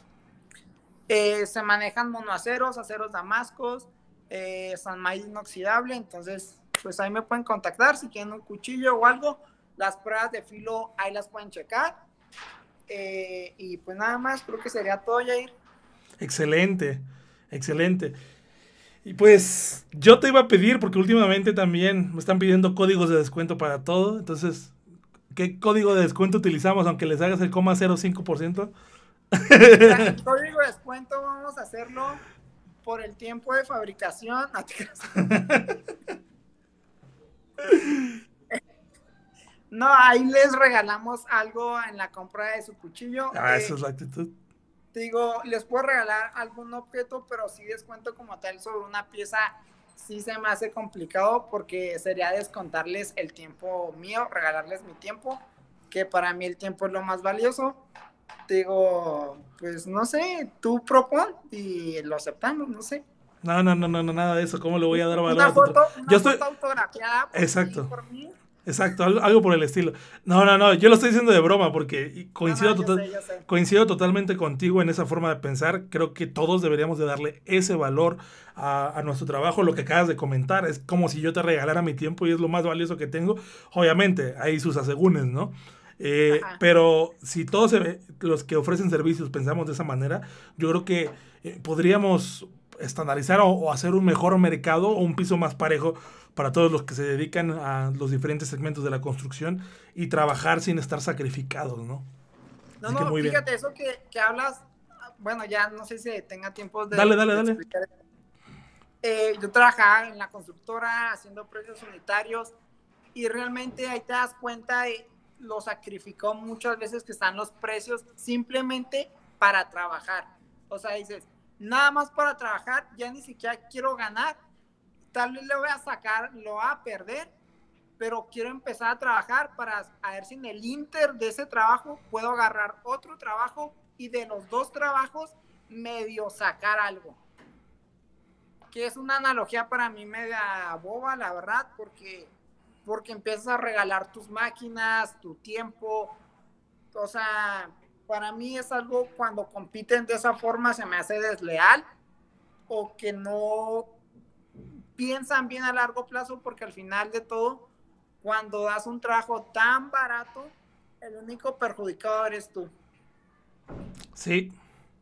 S2: Se manejan monoaceros, aceros damascos, Sanmaid inoxidable, entonces pues ahí me pueden contactar si quieren un cuchillo o algo. Las pruebas de filo ahí las pueden checar. Y pues nada más, creo que sería todo, Jair.
S1: Excelente. Y pues yo te iba a pedir, porque últimamente también me están pidiendo códigos de descuento para todo. Entonces, ¿qué código de descuento utilizamos aunque les hagas el 0,05%?
S2: El código de descuento vamos a hacerlo por el tiempo de fabricación. No, ahí les regalamos algo en la compra de su cuchillo.
S1: Esa es la actitud.
S2: Te digo, les puedo regalar algún objeto, pero sí descuento como tal sobre una pieza. Sí se me hace complicado porque sería descontarles el tiempo mío, regalarles mi tiempo, que para mí el tiempo es lo más valioso. Te digo, pues no sé, tú propon y lo aceptamos, no sé.
S1: No, nada de eso. ¿Cómo le voy a dar valor?
S2: Una foto autografiada
S1: exacto.
S2: por mí.
S1: Exacto, algo por el estilo. No, yo lo estoy diciendo de broma porque coincido totalmente contigo en esa forma de pensar. Creo que todos deberíamos de darle ese valor a nuestro trabajo. Lo que acabas de comentar es como si yo te regalara mi tiempo y es lo más valioso que tengo. Obviamente, hay sus asegúnes, ¿no? Pero si todos los que ofrecen servicios pensamos de esa manera, yo creo que podríamos estandarizar o hacer un mejor mercado o un piso más parejo para todos los que se dedican a los diferentes segmentos de la construcción y trabajar sin estar sacrificados, ¿no?
S2: No, fíjate, eso que hablas, bueno, ya no sé si tenga tiempo de...
S1: Dale.
S2: Explicar. Yo trabajaba en la constructora haciendo precios unitarios y realmente ahí te das cuenta de lo sacrificó muchas veces que están los precios simplemente para trabajar. O sea, dices, nada más para trabajar, ya ni siquiera quiero ganar, tal vez le voy a sacar, lo voy a perder, pero quiero empezar a trabajar para a ver si en el inter de ese trabajo puedo agarrar otro trabajo y de los dos trabajos medio sacar algo. Que es una analogía para mí media boba, la verdad, porque empiezas a regalar tus máquinas, tu tiempo, o sea, para mí es algo cuando compiten de esa forma se me hace desleal o que no piensan bien a largo plazo, porque al final de todo, cuando das un trabajo tan barato, el único perjudicado eres tú.
S1: Sí,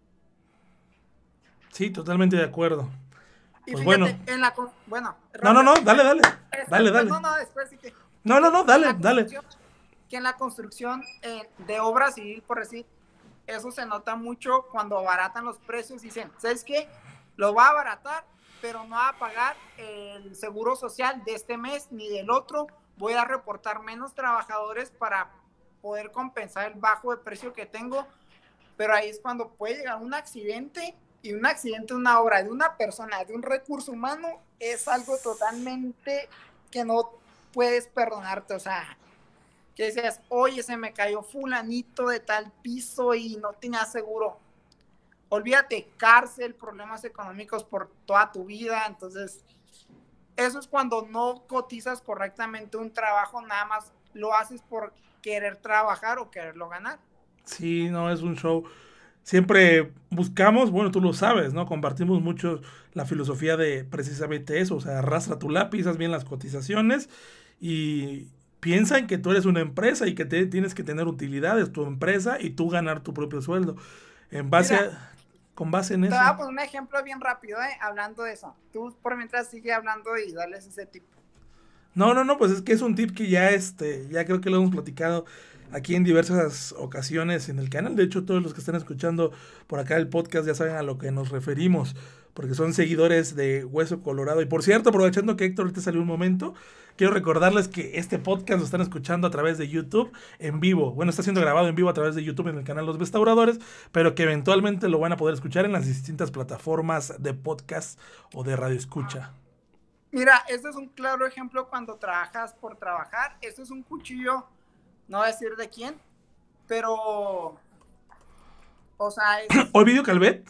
S1: sí, totalmente de acuerdo.
S2: Y
S1: Pues bueno.
S2: fíjate, bueno,
S1: No, no,
S2: rápido,
S1: no, dale, dale. Dale,
S2: pues
S1: dale.
S2: no, después sí
S1: No, no, no,
S2: que en
S1: dale,
S2: la
S1: dale.
S2: construcción, que en la construcción de obra civil, por decir, eso se nota mucho cuando abaratan los precios. Dicen, ¿sabes qué? Lo va a abaratar, pero no va a pagar el seguro social de este mes ni del otro. Voy a reportar menos trabajadores para poder compensar el bajo de precio que tengo. Pero ahí es cuando puede llegar un accidente, y un accidente, una obra de una persona, de un recurso humano, es algo totalmente que no puedes perdonarte. O sea, que decías, oye, se me cayó fulanito de tal piso y no tenía seguro. Olvídate, cárcel, problemas económicos por toda tu vida. Entonces, eso es cuando no cotizas correctamente un trabajo, nada más lo haces por querer trabajar o quererlo ganar.
S1: Sí, no, es un show. Siempre buscamos, bueno, tú lo sabes, ¿no? Compartimos mucho la filosofía de precisamente eso, o sea, arrastra tu lápiz, haz bien las cotizaciones y piensa en que tú eres una empresa y que tienes que tener utilidades tu empresa y tú ganar tu propio sueldo. En base
S2: Mira,
S1: con base en
S2: te voy
S1: eso.
S2: a poner un ejemplo bien rápido, hablando de eso. Tú por mientras sigue hablando y darles ese tip.
S1: No, no, no, pues es que es un tip que ya ya creo que lo hemos platicado aquí en diversas ocasiones en el canal. De hecho, todos los que están escuchando por acá el podcast ya saben a lo que nos referimos, porque son seguidores de Hueso Colorado. Y por cierto, aprovechando que Héctor ahorita salió un momento, quiero recordarles que este podcast lo están escuchando a través de YouTube en vivo. Bueno, está siendo grabado en vivo a través de YouTube en el canal Los Restauradores, pero que eventualmente lo van a poder escuchar en las distintas plataformas de podcast o de radio escucha.
S2: Mira, este es un claro ejemplo cuando trabajas por trabajar. Este es un cuchillo, no voy a decir de quién, pero, o sea, es...
S1: ¿Ovidio Calvet?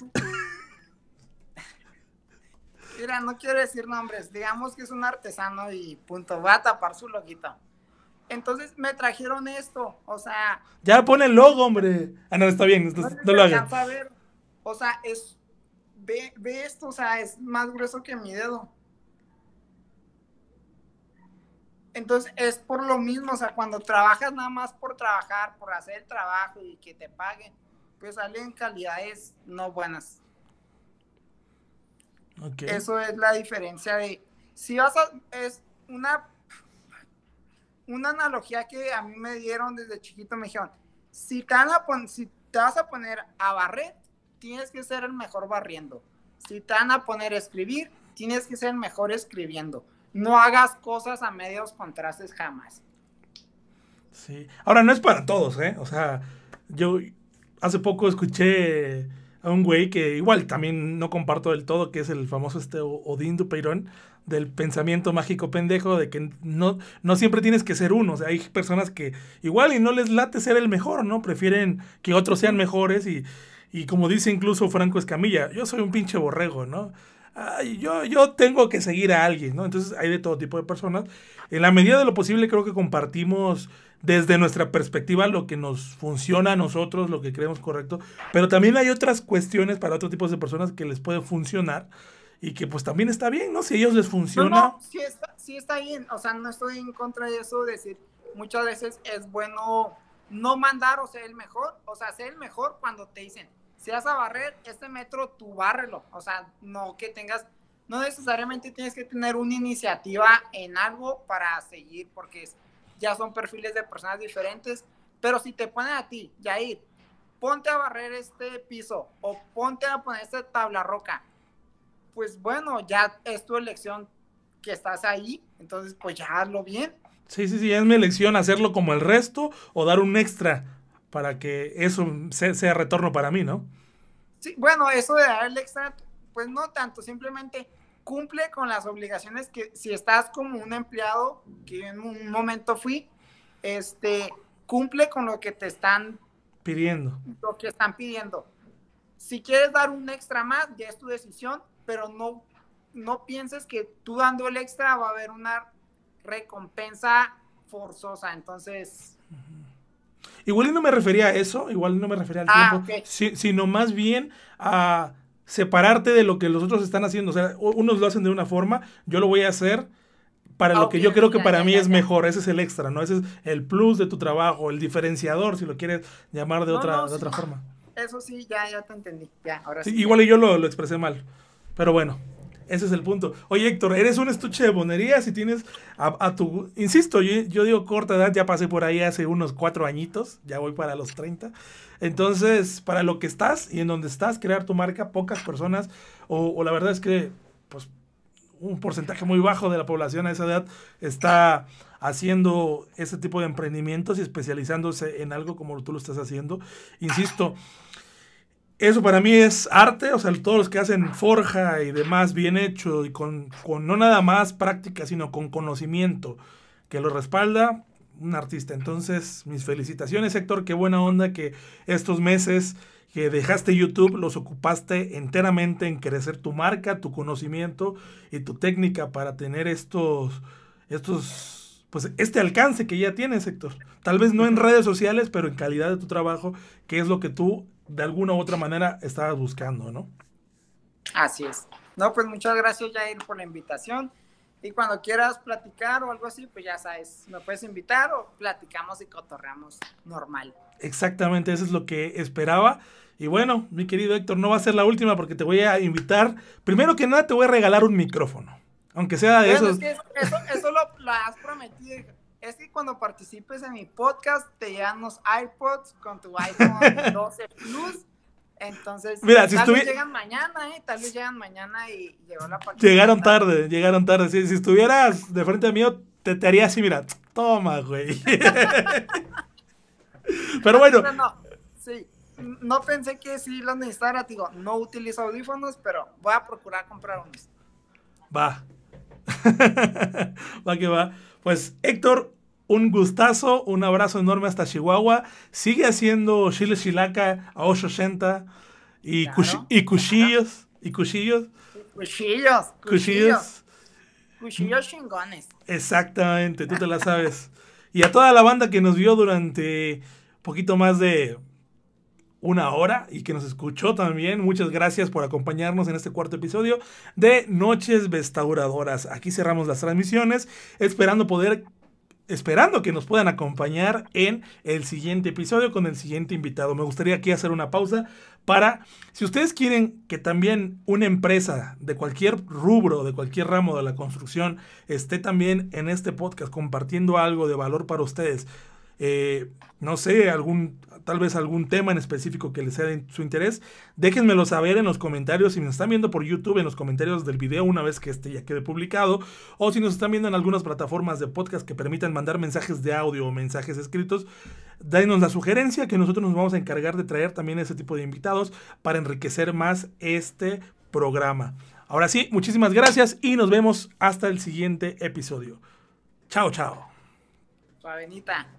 S2: Mira, no quiero decir nombres, digamos que es un artesano y punto, va a tapar su loguito. Entonces me trajeron esto, o sea...
S1: Ya pone el logo, hombre. Ah, no, está bien,
S2: No sé si
S1: no
S2: se
S1: lo hagas.
S2: alcanza a ver, o sea, ve esto, o sea, es más grueso que mi dedo. Entonces es por lo mismo, o sea, cuando trabajas nada más por trabajar, por hacer el trabajo y que te paguen, pues salen calidades no buenas.
S1: Okay.
S2: Eso es la diferencia de, si vas a, es una analogía que a mí me dieron desde chiquito, me dijeron, si te vas a poner a barrer, tienes que ser el mejor barriendo. Si te van a poner a escribir, tienes que ser el mejor escribiendo. No hagas cosas a medios contrastes jamás.
S1: Sí. Ahora, no es para todos, ¿eh? O sea, yo hace poco escuché a un güey que igual también no comparto del todo, que es el famoso Odín Dupeirón, del pensamiento mágico pendejo, de que no siempre tienes que ser uno. O sea, hay personas que igual y no les late ser el mejor, ¿no? Prefieren que otros sean mejores y como dice incluso Franco Escamilla, yo soy un pinche borrego, ¿no? Ay, yo tengo que seguir a alguien, ¿no? Entonces hay de todo tipo de personas. En la medida de lo posible creo que compartimos desde nuestra perspectiva lo que nos funciona a nosotros, lo que creemos correcto, pero también hay otras cuestiones para otros tipos de personas que les puede funcionar y que pues también está bien, ¿no? Si a ellos les funciona.
S2: No, sí está bien, o sea, no estoy en contra de eso, decir, muchas veces es bueno no mandar o ser el mejor, o sea, ser el mejor cuando te dicen, si vas a barrer este metro, tú bárrelo, o sea, no que tengas, no necesariamente tienes que tener una iniciativa en algo para seguir, porque ya son perfiles de personas diferentes, pero si te ponen a ti, Yair, ponte a barrer este piso, o ponte a poner esta tabla roca, pues bueno, ya es tu elección que estás ahí, entonces pues ya hazlo bien.
S1: Sí, es mi elección hacerlo como el resto o dar un extra para que eso sea retorno para mí, ¿no?
S2: Sí, bueno, eso de dar el extra, pues no tanto, simplemente cumple con las obligaciones que si estás como un empleado, que en un momento fui, cumple con lo que te están
S1: pidiendo.
S2: Lo que están pidiendo. Si quieres dar un extra más, ya es tu decisión, pero no pienses que tú dando el extra va a haber una recompensa forzosa. Entonces,
S1: Igual y no me refería a eso, igual y no me refería al tiempo,
S2: ok.
S1: sino más bien a separarte de lo que los otros están haciendo. O sea, unos lo hacen de una forma, yo lo voy a hacer para lo
S2: Ok,
S1: que yo creo que
S2: ya,
S1: para
S2: ya,
S1: mí
S2: ya,
S1: es
S2: ya.
S1: mejor. Ese es el extra, ¿no? Ese es el plus de tu trabajo, el diferenciador, si lo quieres llamar
S2: No, no,
S1: de
S2: sí.
S1: otra forma.
S2: Eso sí, ya te entendí. Ya, ahora
S1: Sí,
S2: sí, ya.
S1: igual y yo lo expresé mal. Pero bueno, ese es el punto. Oye, Héctor, eres un estuche de monerías y tienes a tu... Insisto, yo digo corta edad, ya pasé por ahí hace unos 4 añitos, ya voy para los 30. Entonces, para lo que estás y en donde estás, crear tu marca, pocas personas, o la verdad es que, pues, un porcentaje muy bajo de la población a esa edad está haciendo ese tipo de emprendimientos y especializándose en algo como tú lo estás haciendo. Insisto, eso para mí es arte, o sea, todos los que hacen forja y demás bien hecho y con no nada más práctica, sino con conocimiento que lo respalda, un artista. Entonces, mis felicitaciones, Héctor, qué buena onda que estos meses que dejaste YouTube los ocupaste enteramente en crecer tu marca, tu conocimiento y tu técnica para tener pues este alcance que ya tienes, Héctor. Tal vez no en redes sociales, pero en calidad de tu trabajo, que es lo que tú de alguna u otra manera estabas buscando, ¿no?
S2: Así es. No, pues muchas gracias, Jair, por la invitación. Y cuando quieras platicar o algo así, pues ya sabes, me puedes invitar o platicamos y cotorreamos normal.
S1: Exactamente, eso es lo que esperaba. Y bueno, mi querido Héctor, no va a ser la última porque te voy a invitar. Primero que nada, te voy a regalar un micrófono. Aunque sea de
S2: Bueno,
S1: esos.
S2: es que eso lo has prometido. Es que cuando participes en mi podcast te llegan los iPods con tu iPhone 12 Plus. Entonces,
S1: Mira, si
S2: tal vez llegan mañana, tal vez llegan mañana y llegó la partida.
S1: Llegaron tarde. Si estuvieras de frente a mí, te haría así, mira, toma, güey. Pero bueno.
S2: No, sí. No pensé que sí los necesitara, digo, no utilizo audífonos, pero voy a procurar comprar unos.
S1: Va. Va que va. Pues Héctor, un gustazo, un abrazo enorme hasta Chihuahua. Sigue haciendo chile chilaca a 880 y,
S2: Claro,
S1: y cuchillos. Y cuchillos.
S2: Cuchillos chingones.
S1: Exactamente, tú te la sabes. Y a toda la banda que nos vio durante poquito más de 1 hora y que nos escuchó también. Muchas gracias por acompañarnos en este cuarto episodio de Noches Restauradoras. Aquí cerramos las transmisiones, esperando que nos puedan acompañar en el siguiente episodio con el siguiente invitado. Me gustaría aquí hacer una pausa para, si ustedes quieren que también una empresa de cualquier rubro, de cualquier ramo de la construcción, esté también en este podcast compartiendo algo de valor para ustedes, no sé, tal vez algún tema en específico que les sea de su interés, déjenmelo saber en los comentarios. Si nos están viendo por YouTube, en los comentarios del video una vez que este ya quede publicado, o si nos están viendo en algunas plataformas de podcast que permitan mandar mensajes de audio o mensajes escritos, denos la sugerencia que nosotros nos vamos a encargar de traer también ese tipo de invitados para enriquecer más este programa. Ahora sí, muchísimas gracias y nos vemos hasta el siguiente episodio. Chao, chao.
S2: Suavenita.